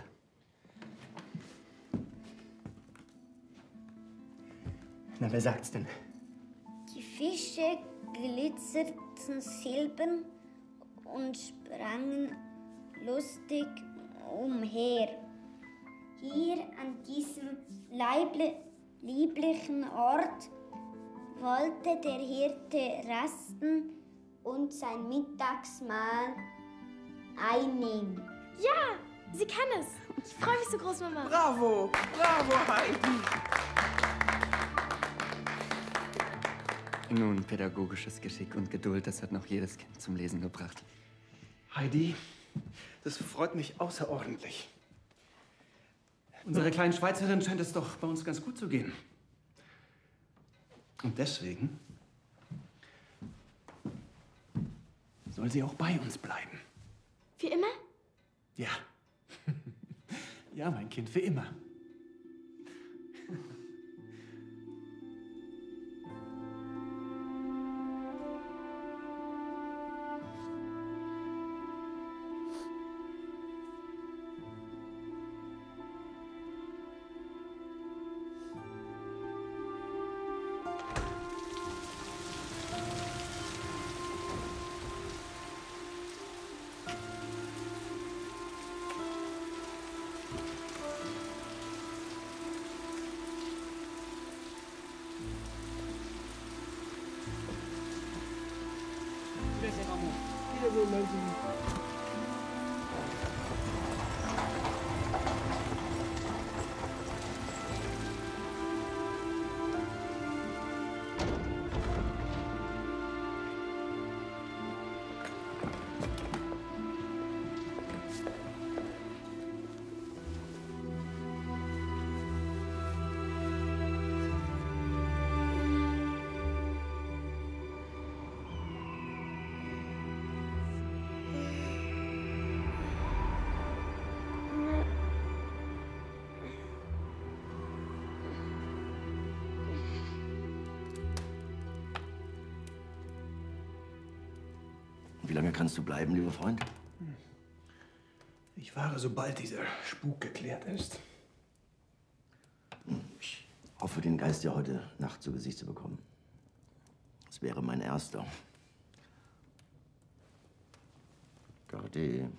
Na, wer sagt's denn? Die Fische glitzerten silbern und sprangen lustig umher. Hier an diesem leible, lieblichen Ort wollte der Hirte rasten und sein Mittagsmahl einnehmen. Ja, sie kann es. Ich freue mich so, Großmama. Bravo, bravo, Heidi. Nun, pädagogisches Geschick und Geduld, das hat noch jedes Kind zum Lesen gebracht. Heidi, das freut mich außerordentlich. Unsere kleinen Schweizerin scheint es doch bei uns ganz gut zu gehen. Und deswegen soll sie auch bei uns bleiben. Für immer? Ja. Ja, mein Kind, für immer. Wie lange kannst du bleiben, lieber Freund? Ich fahre, sobald dieser Spuk geklärt ist. Ich hoffe, den Geist ja heute Nacht zu Gesicht zu bekommen. Das wäre mein erster. Gardé.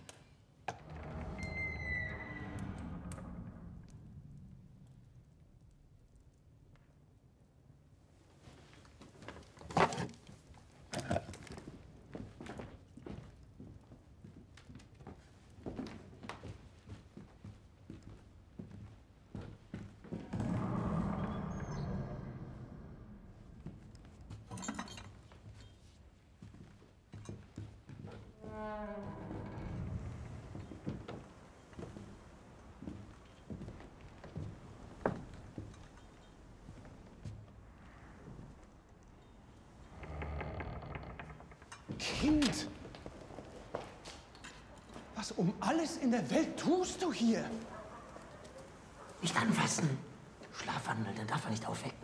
Kind! Was um alles in der Welt tust du hier? Nicht anfassen. Schlafwandel, den darf er nicht aufwecken.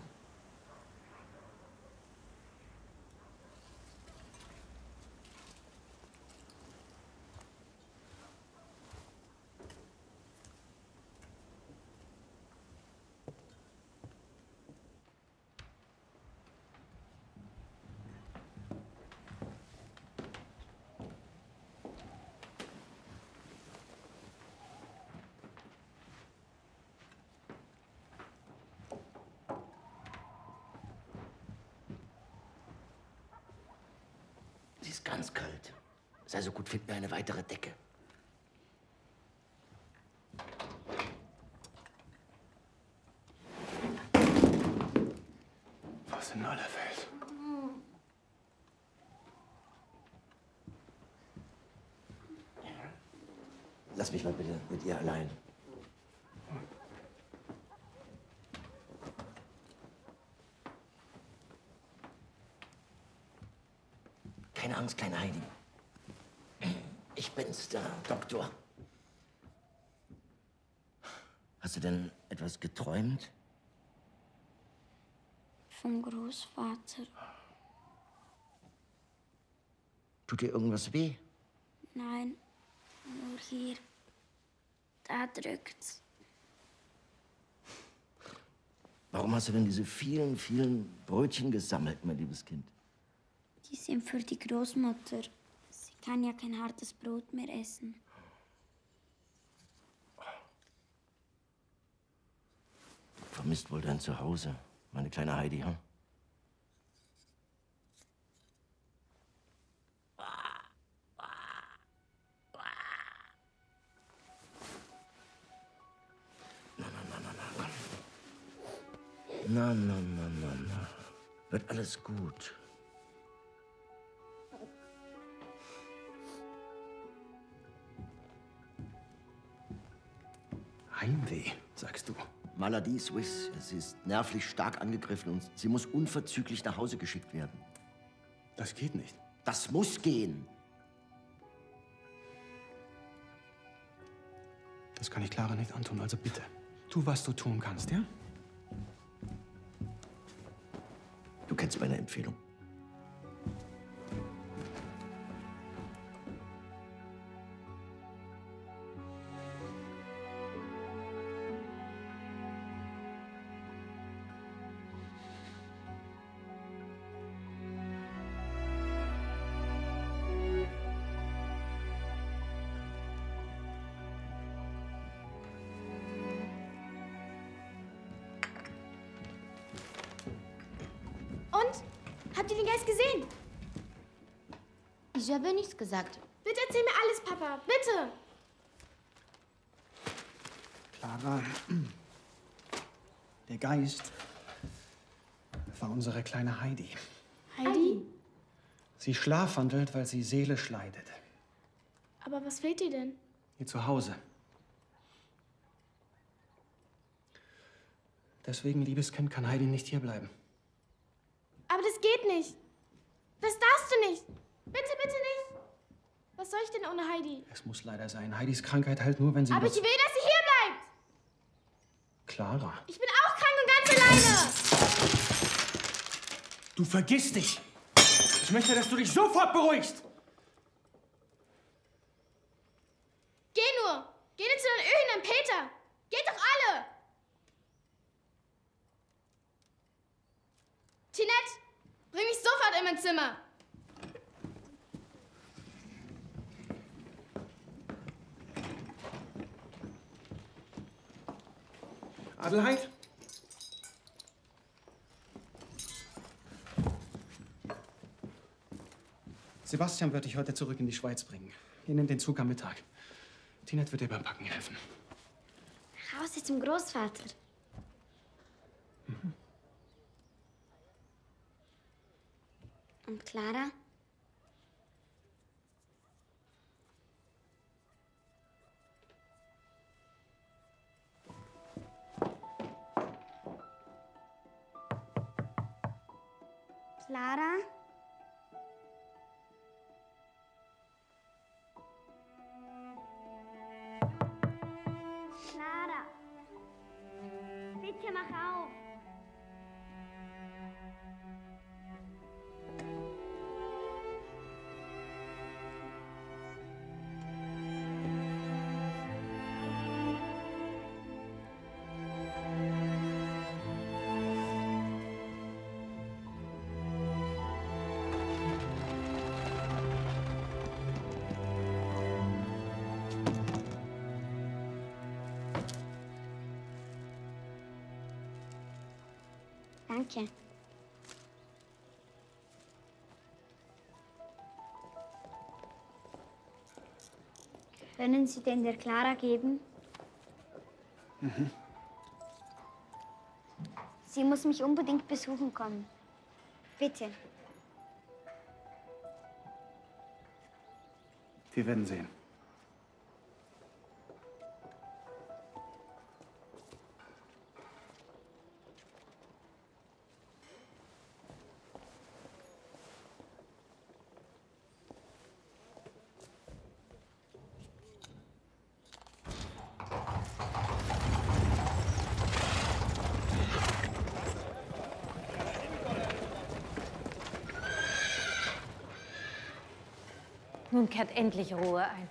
Sie ist ganz kalt. Sei so gut, find mir eine weitere Decke. Was in aller Welt? Lass mich mal bitte mit ihr allein. Keine Angst, kleine Heidi. Ich bin's, der Doktor. Hast du denn etwas geträumt? Vom Großvater. Tut dir irgendwas weh? Nein, nur hier. Da drückt's. Warum hast du denn diese vielen, vielen Brötchen gesammelt, mein liebes Kind? Die sind für die Großmutter. Sie kann ja kein hartes Brot mehr essen. Du vermisst wohl dein Zuhause, meine kleine Heidi, hm? Na, na, na, na, na. Wird alles gut. Heimweh, sagst du? Maladie Swiss. Sie ist nervlich stark angegriffen und sie muss unverzüglich nach Hause geschickt werden. Das geht nicht. Das muss gehen. Das kann ich Clara nicht antun, also bitte. Tu, was du tun kannst, ja? Du kennst meine Empfehlung. Und? Habt ihr den Geist gesehen? Ich habe nichts gesagt. Bitte erzähl mir alles, Papa. Bitte. Clara, der Geist war unsere kleine Heidi. Heidi? Sie schlafwandelt, weil sie seelisch leidet. Aber was fehlt dir denn? Ihr Zuhause. Deswegen, liebes Kind, kann Heidi nicht hierbleiben. Aber das geht nicht. Das darfst du nicht. Bitte, bitte nicht. Was soll ich denn ohne Heidi? Es muss leider sein. Heidis Krankheit heilt nur, wenn sie... Aber ich will, dass sie hier bleibt. Clara. Ich bin auch krank und ganz alleine. Du vergisst dich. Ich möchte, dass du dich sofort beruhigst. Geh nur. Geh nicht zu den Öhin und Peter. Geht doch alle. Tinette, bring mich sofort in mein Zimmer. Adelheid? Sebastian wird dich heute zurück in die Schweiz bringen. Ihr nehmt den Zug am Mittag. Tinette wird dir beim Packen helfen. Raus jetzt zum Großvater. Mhm. Und Clara? Clara? Clara? Bitte mach auf! Danke. Können Sie den der Clara geben? Mhm. Sie muss mich unbedingt besuchen kommen. Bitte. Wir werden sehen. Nun kehrt endlich Ruhe ein.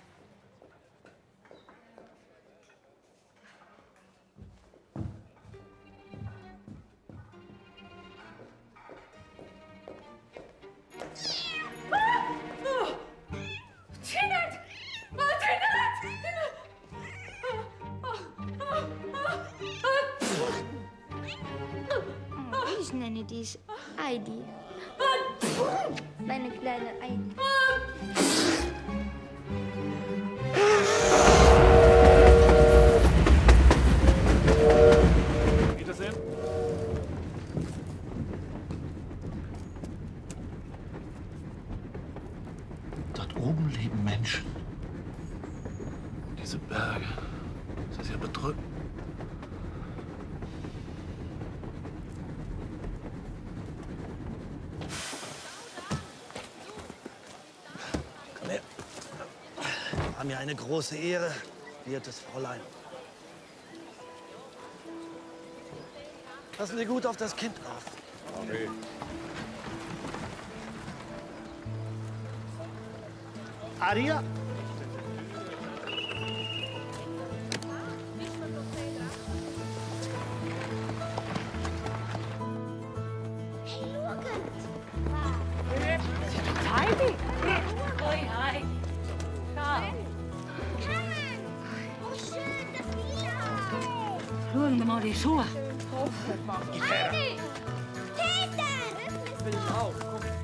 Ich nenne dich Heidi. Meine kleine Heidi. Wiedersehen. Dort oben leben Menschen. Diese Berge, das ist ja bedrückend. Komm her. War mir eine große Ehre, wertes Fräulein. Passen Sie gut auf das Kind auf. Okay. Aria. Heidi! Oi, Heidi. Schau. Oh, schön, das Lila. Schauen wir mal die Schuhe. Heidi! Peter! Will ich auch.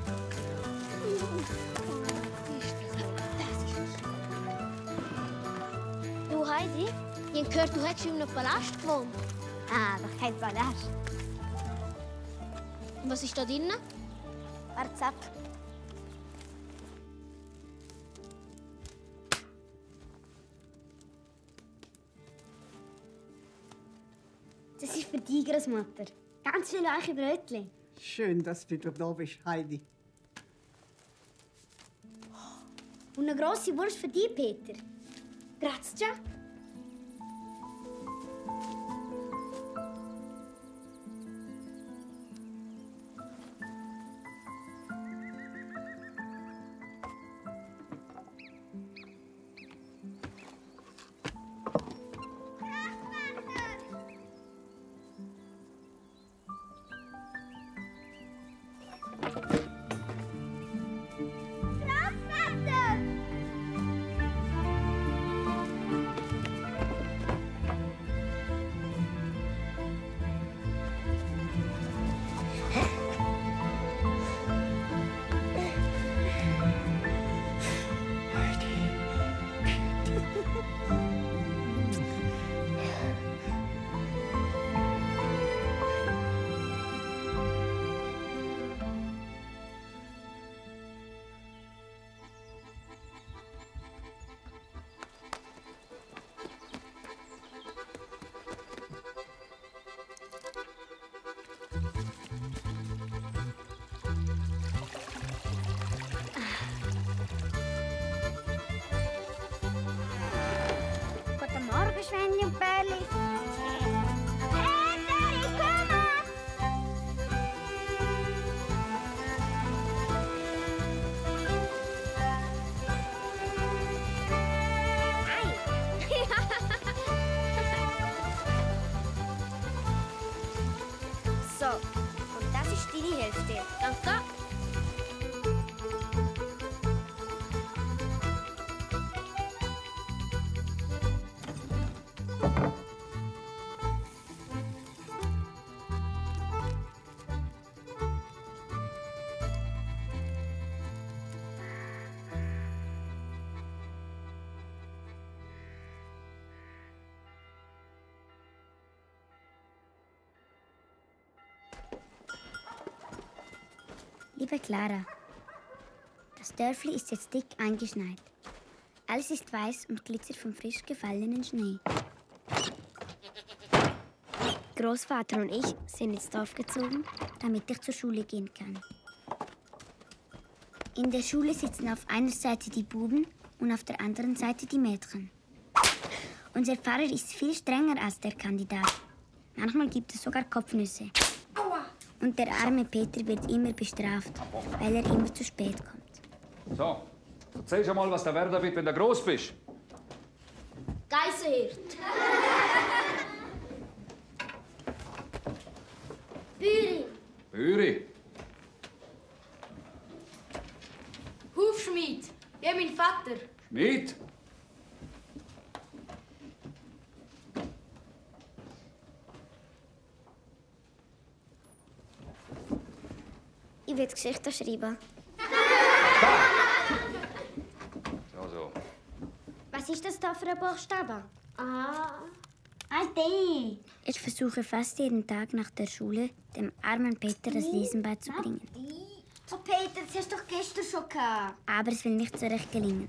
Du, Heidi, ich habe gehört, du hättest in einem Palast gewohnt. Ah, doch kein Palast. Und was ist da drinnen? Warte ab. Das ist für die Großmutter. Ganz viele weiche Brötchen. Schön, dass du wieder da bist, Heidi. Und eine grosse Wurst für dich, Peter. Grazie. Guten Morgen, Schwänli und Bärli. Peter, ich komme! So, und das ist deine Hälfte. Danke. Liebe Clara, das Dörfli ist jetzt dick eingeschneit. Alles ist weiß und glitzert vom frisch gefallenen Schnee. Großvater und ich sind ins Dorf gezogen, damit ich zur Schule gehen kann. In der Schule sitzen auf einer Seite die Buben und auf der anderen Seite die Mädchen. Unser Pfarrer ist viel strenger als der Kandidat. Manchmal gibt es sogar Kopfnüsse. Und der arme Peter wird immer bestraft, weil er immer zu spät kommt. So, Erzähl schon mal, was der Werder wird, wenn du groß bist. Geißenhirt. Büri. Büri. Hufschmied. Ja, mein Vater. Schmied. Ich will Geschichten schreiben. So, so. Was ist das da für ein Buchstabe? Ah. Ein D. Ich versuche fast jeden Tag nach der Schule, dem armen Peter das Lesen beizubringen. Oh, Peter, das hast du doch gestern schon gehabt. Aber es will nicht so recht gelingen.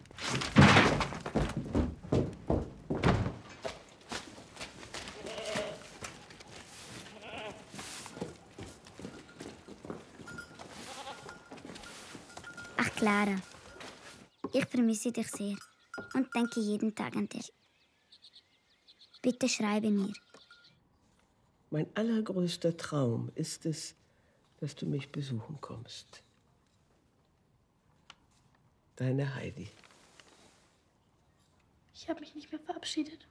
Ach, Clara. Ich vermisse dich sehr und denke jeden Tag an dich. Bitte schreibe mir. Mein allergrößter Traum ist es, dass du mich besuchen kommst. Deine Heidi. Ich habe mich nicht mehr verabschiedet.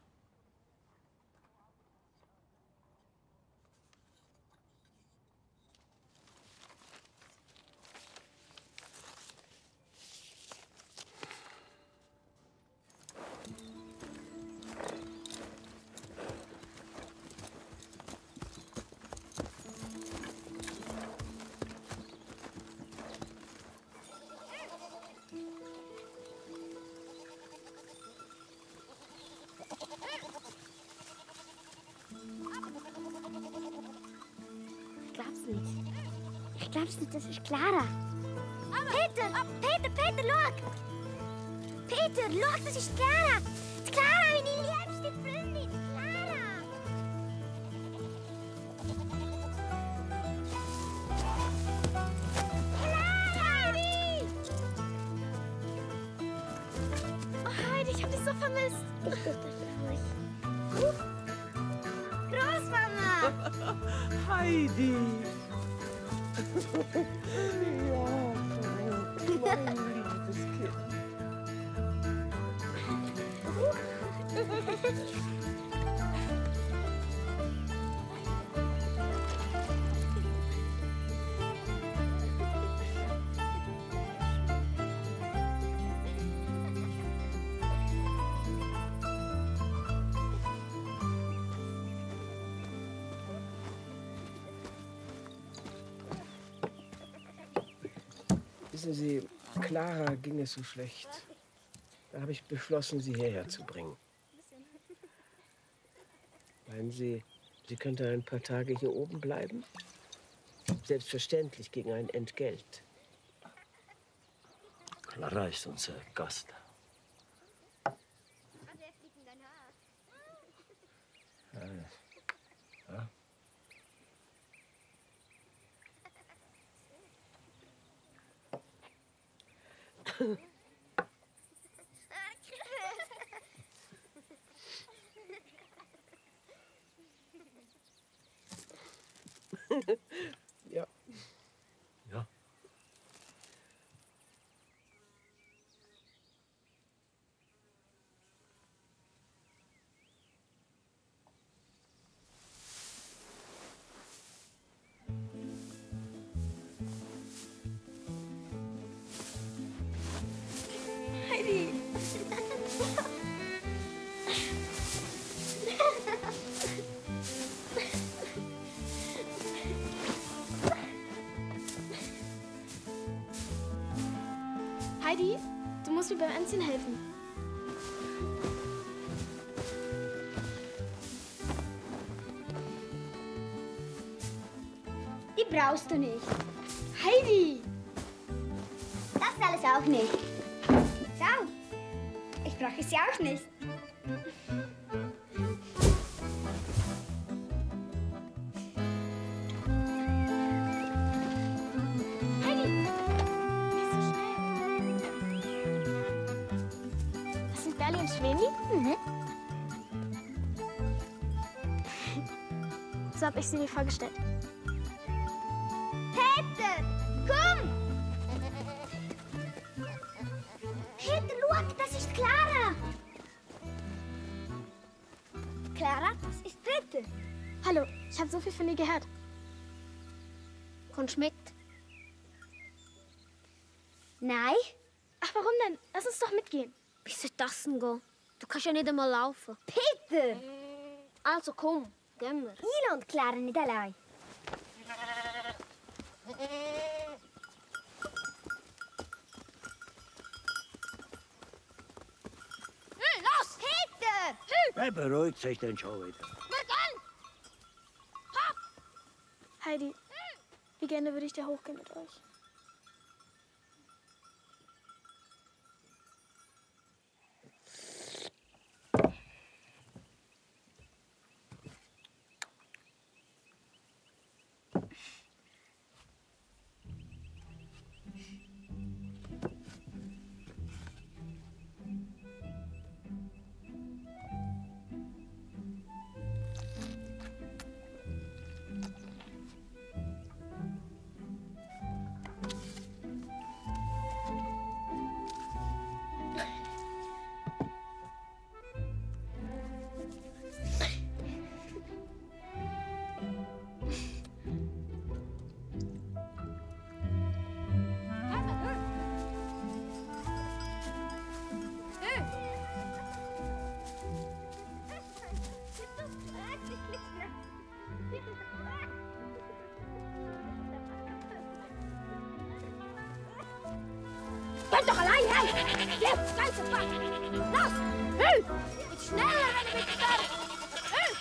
Ich glaub's nicht, das ist Clara. Peter! Peter, Peter, schau! Peter, schau, das ist Clara! Die Clara, meine liebste Freundin! Clara! Heidi! Oh, Heidi, ich hab dich so vermisst. Ich tue das für euch. Großmama! Heidi! Ja, mein liebes Kind. Wissen Sie, Clara ging es so schlecht. Da habe ich beschlossen, sie hierher zu bringen. Meinen Sie, sie könnte ein paar Tage hier oben bleiben? Selbstverständlich gegen ein Entgelt. Clara ist unser Gast. Ja. Ja. Ja. Ja. Heidi! Heidi, du musst mir beim Anziehen helfen. Die brauchst du nicht. Heidi! Das alles auch nicht. Schau, ich brauche sie auch nicht. Heidi! Nicht so schnell. Das sind Berli und Schweni? Mhm. So habe ich sie mir vorgestellt. Peter, komm! das ist Clara. Clara, das ist Britte. Hallo, ich habe so viel von dir gehört. Und schmeckt? Nein. Ach, warum denn? Lass uns doch mitgehen. Wie soll das denn gehen? Du kannst ja nicht einmal laufen. Peter! Also komm, gehen wir. Ila und Clara nicht allein. Hey, los! Peter! Wer beruhigt sich denn schon wieder? Heidi, wie gerne würde ich da hochgehen mit euch. Bleib doch allein, hey! Jetzt, ganz sofort! Los! Hü! Jetzt schneller, wenn du mit fertig! Hü!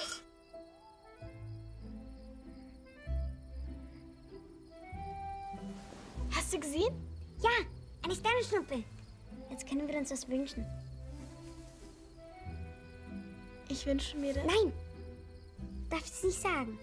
Hast du gesehen? Ja, eine Sternenschnuppe. Jetzt können wir uns was wünschen. Ich wünsche mir das. Nein! Darfst du es nicht sagen.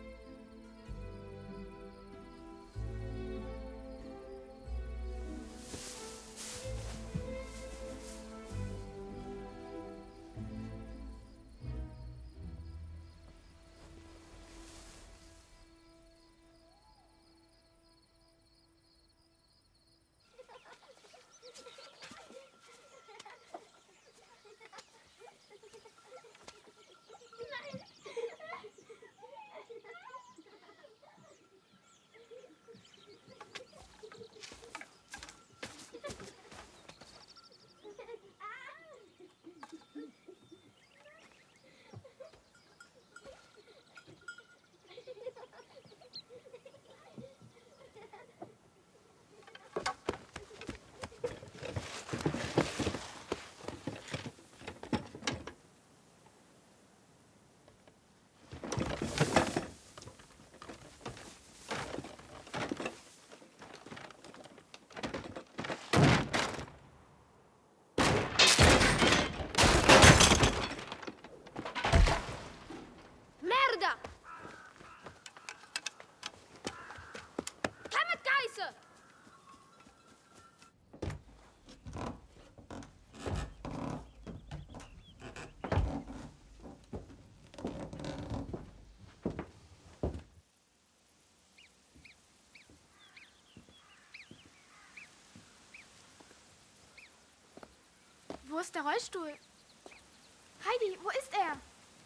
Wo ist der Rollstuhl? Heidi, wo ist er?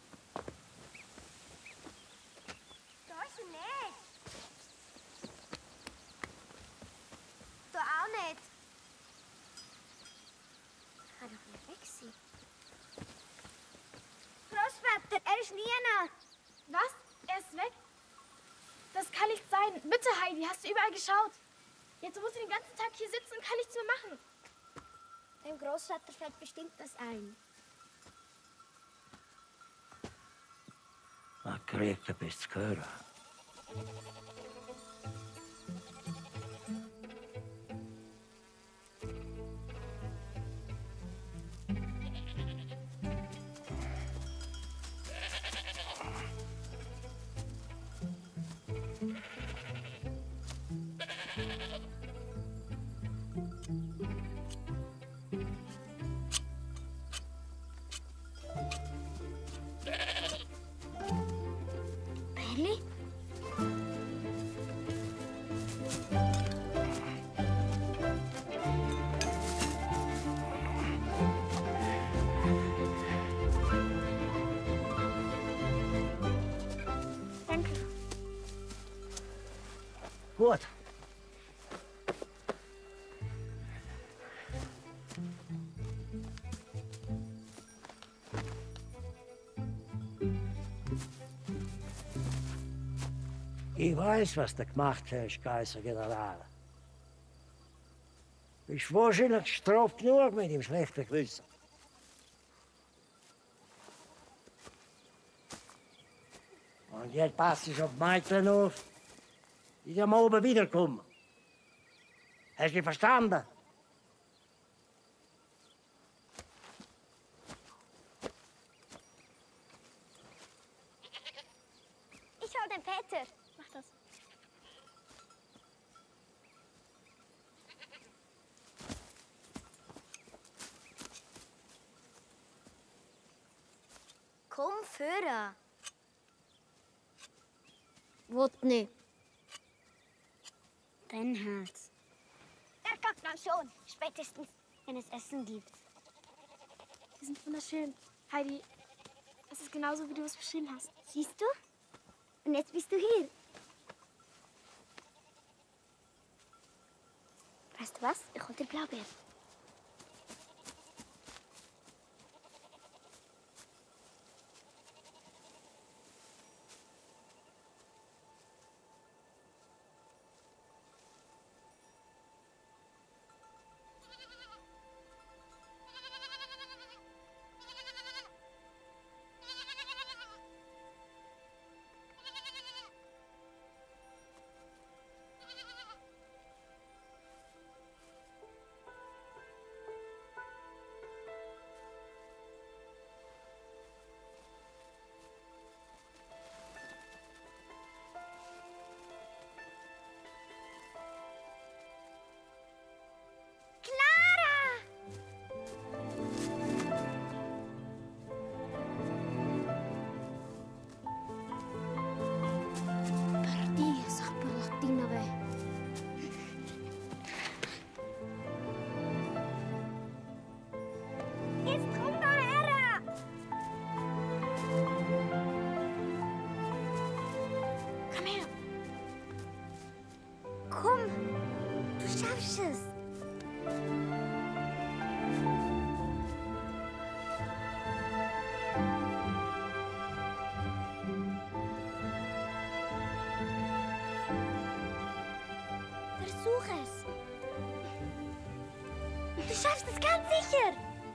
Da ist er nicht. Da auch nicht. Kann doch nicht weg sein. Großvater, er ist nie noch. Was? Er ist weg? Das kann nicht sein. Bitte, Heidi, hast du überall geschaut? Jetzt muss ich den ganzen Tag hier sitzen und kann nichts mehr machen. Dem Großvater fällt bestimmt was ein. Man kriegt etwas zu hören. Perli? Gut. Ich weiß, was du gemacht hast, Kaiser General. Du bist wahrscheinlich gestraft genug mit dem schlechten Gewissen. Und jetzt passt du auf die Mädchen auf, die am oben wiederkommen. Hast du verstanden? Ich hol den Peter. Mach das. Komm, führen. Wollt nicht. Dein Herz. Er kommt dann schon. Spätestens, wenn es Essen gibt. Die sind wunderschön. Heidi, es ist genauso, wie du es beschrieben hast. Siehst du? Und jetzt bist du hier. Weißt du was? Ich hol dir Blaubeer. Versuch es. Du schaffst es ganz sicher.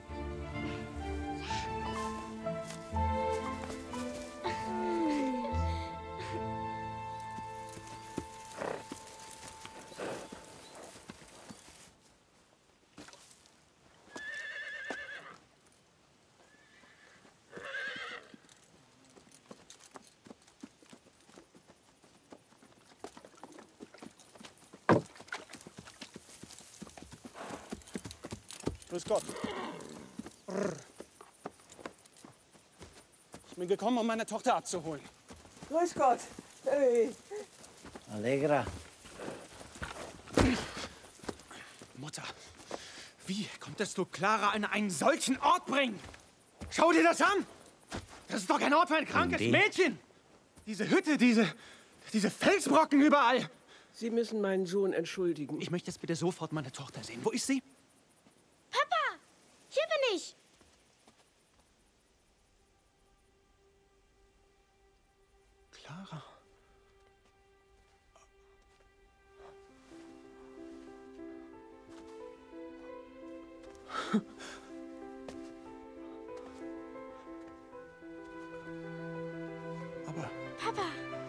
Grüß Gott. Ich bin gekommen, um meine Tochter abzuholen. Grüß Gott. Hey. Allegra. Mutter, wie konntest du Clara an einen solchen Ort bringen? Schau dir das an! Das ist doch kein Ort für ein krankes die? Mädchen! Diese Hütte, diese, diese Felsbrocken überall! Sie müssen meinen Sohn entschuldigen. Ich möchte jetzt bitte sofort meine Tochter sehen. Wo ist sie? Papa, hier bin ich. Clara. Aber... Papa.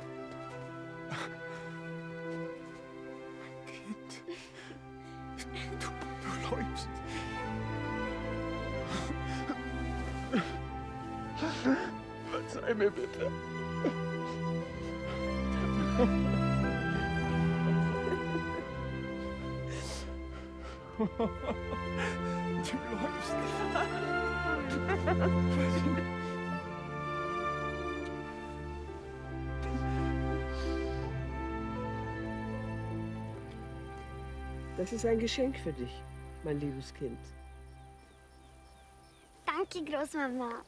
Kind. Du, du läufst. Verzeih mir bitte. Du läufst. Das ist ein Geschenk für dich, mein liebes Kind. Danke, Großmama.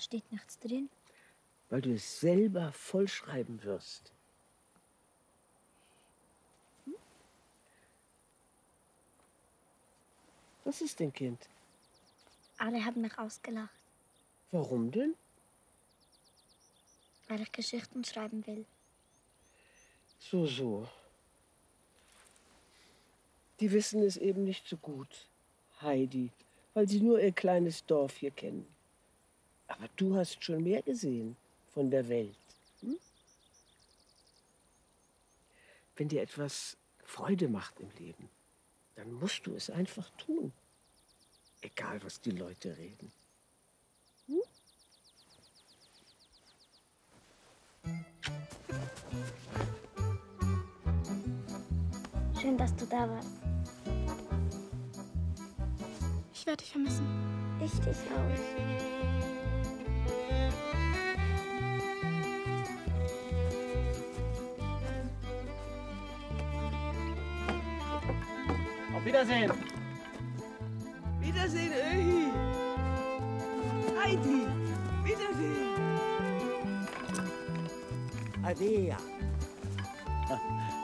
steht nichts drin. Weil du es selber vollschreiben wirst. Hm? Was ist denn, Kind? Alle haben mich ausgelacht, Warum denn? weil ich Geschichten schreiben will. So, so. Die wissen es eben nicht so gut, Heidi, weil sie nur ihr kleines Dorf hier kennen. Aber du hast schon mehr gesehen von der Welt. Hm? Wenn dir etwas Freude macht im Leben, dann musst du es einfach tun. Egal, was die Leute reden. Hm? Schön, dass du da warst. Ich werde dich vermissen. Ich dich auch. Auf Wiedersehen. Wiedersehen, Öhi. Heidi, Wiedersehen. Adea.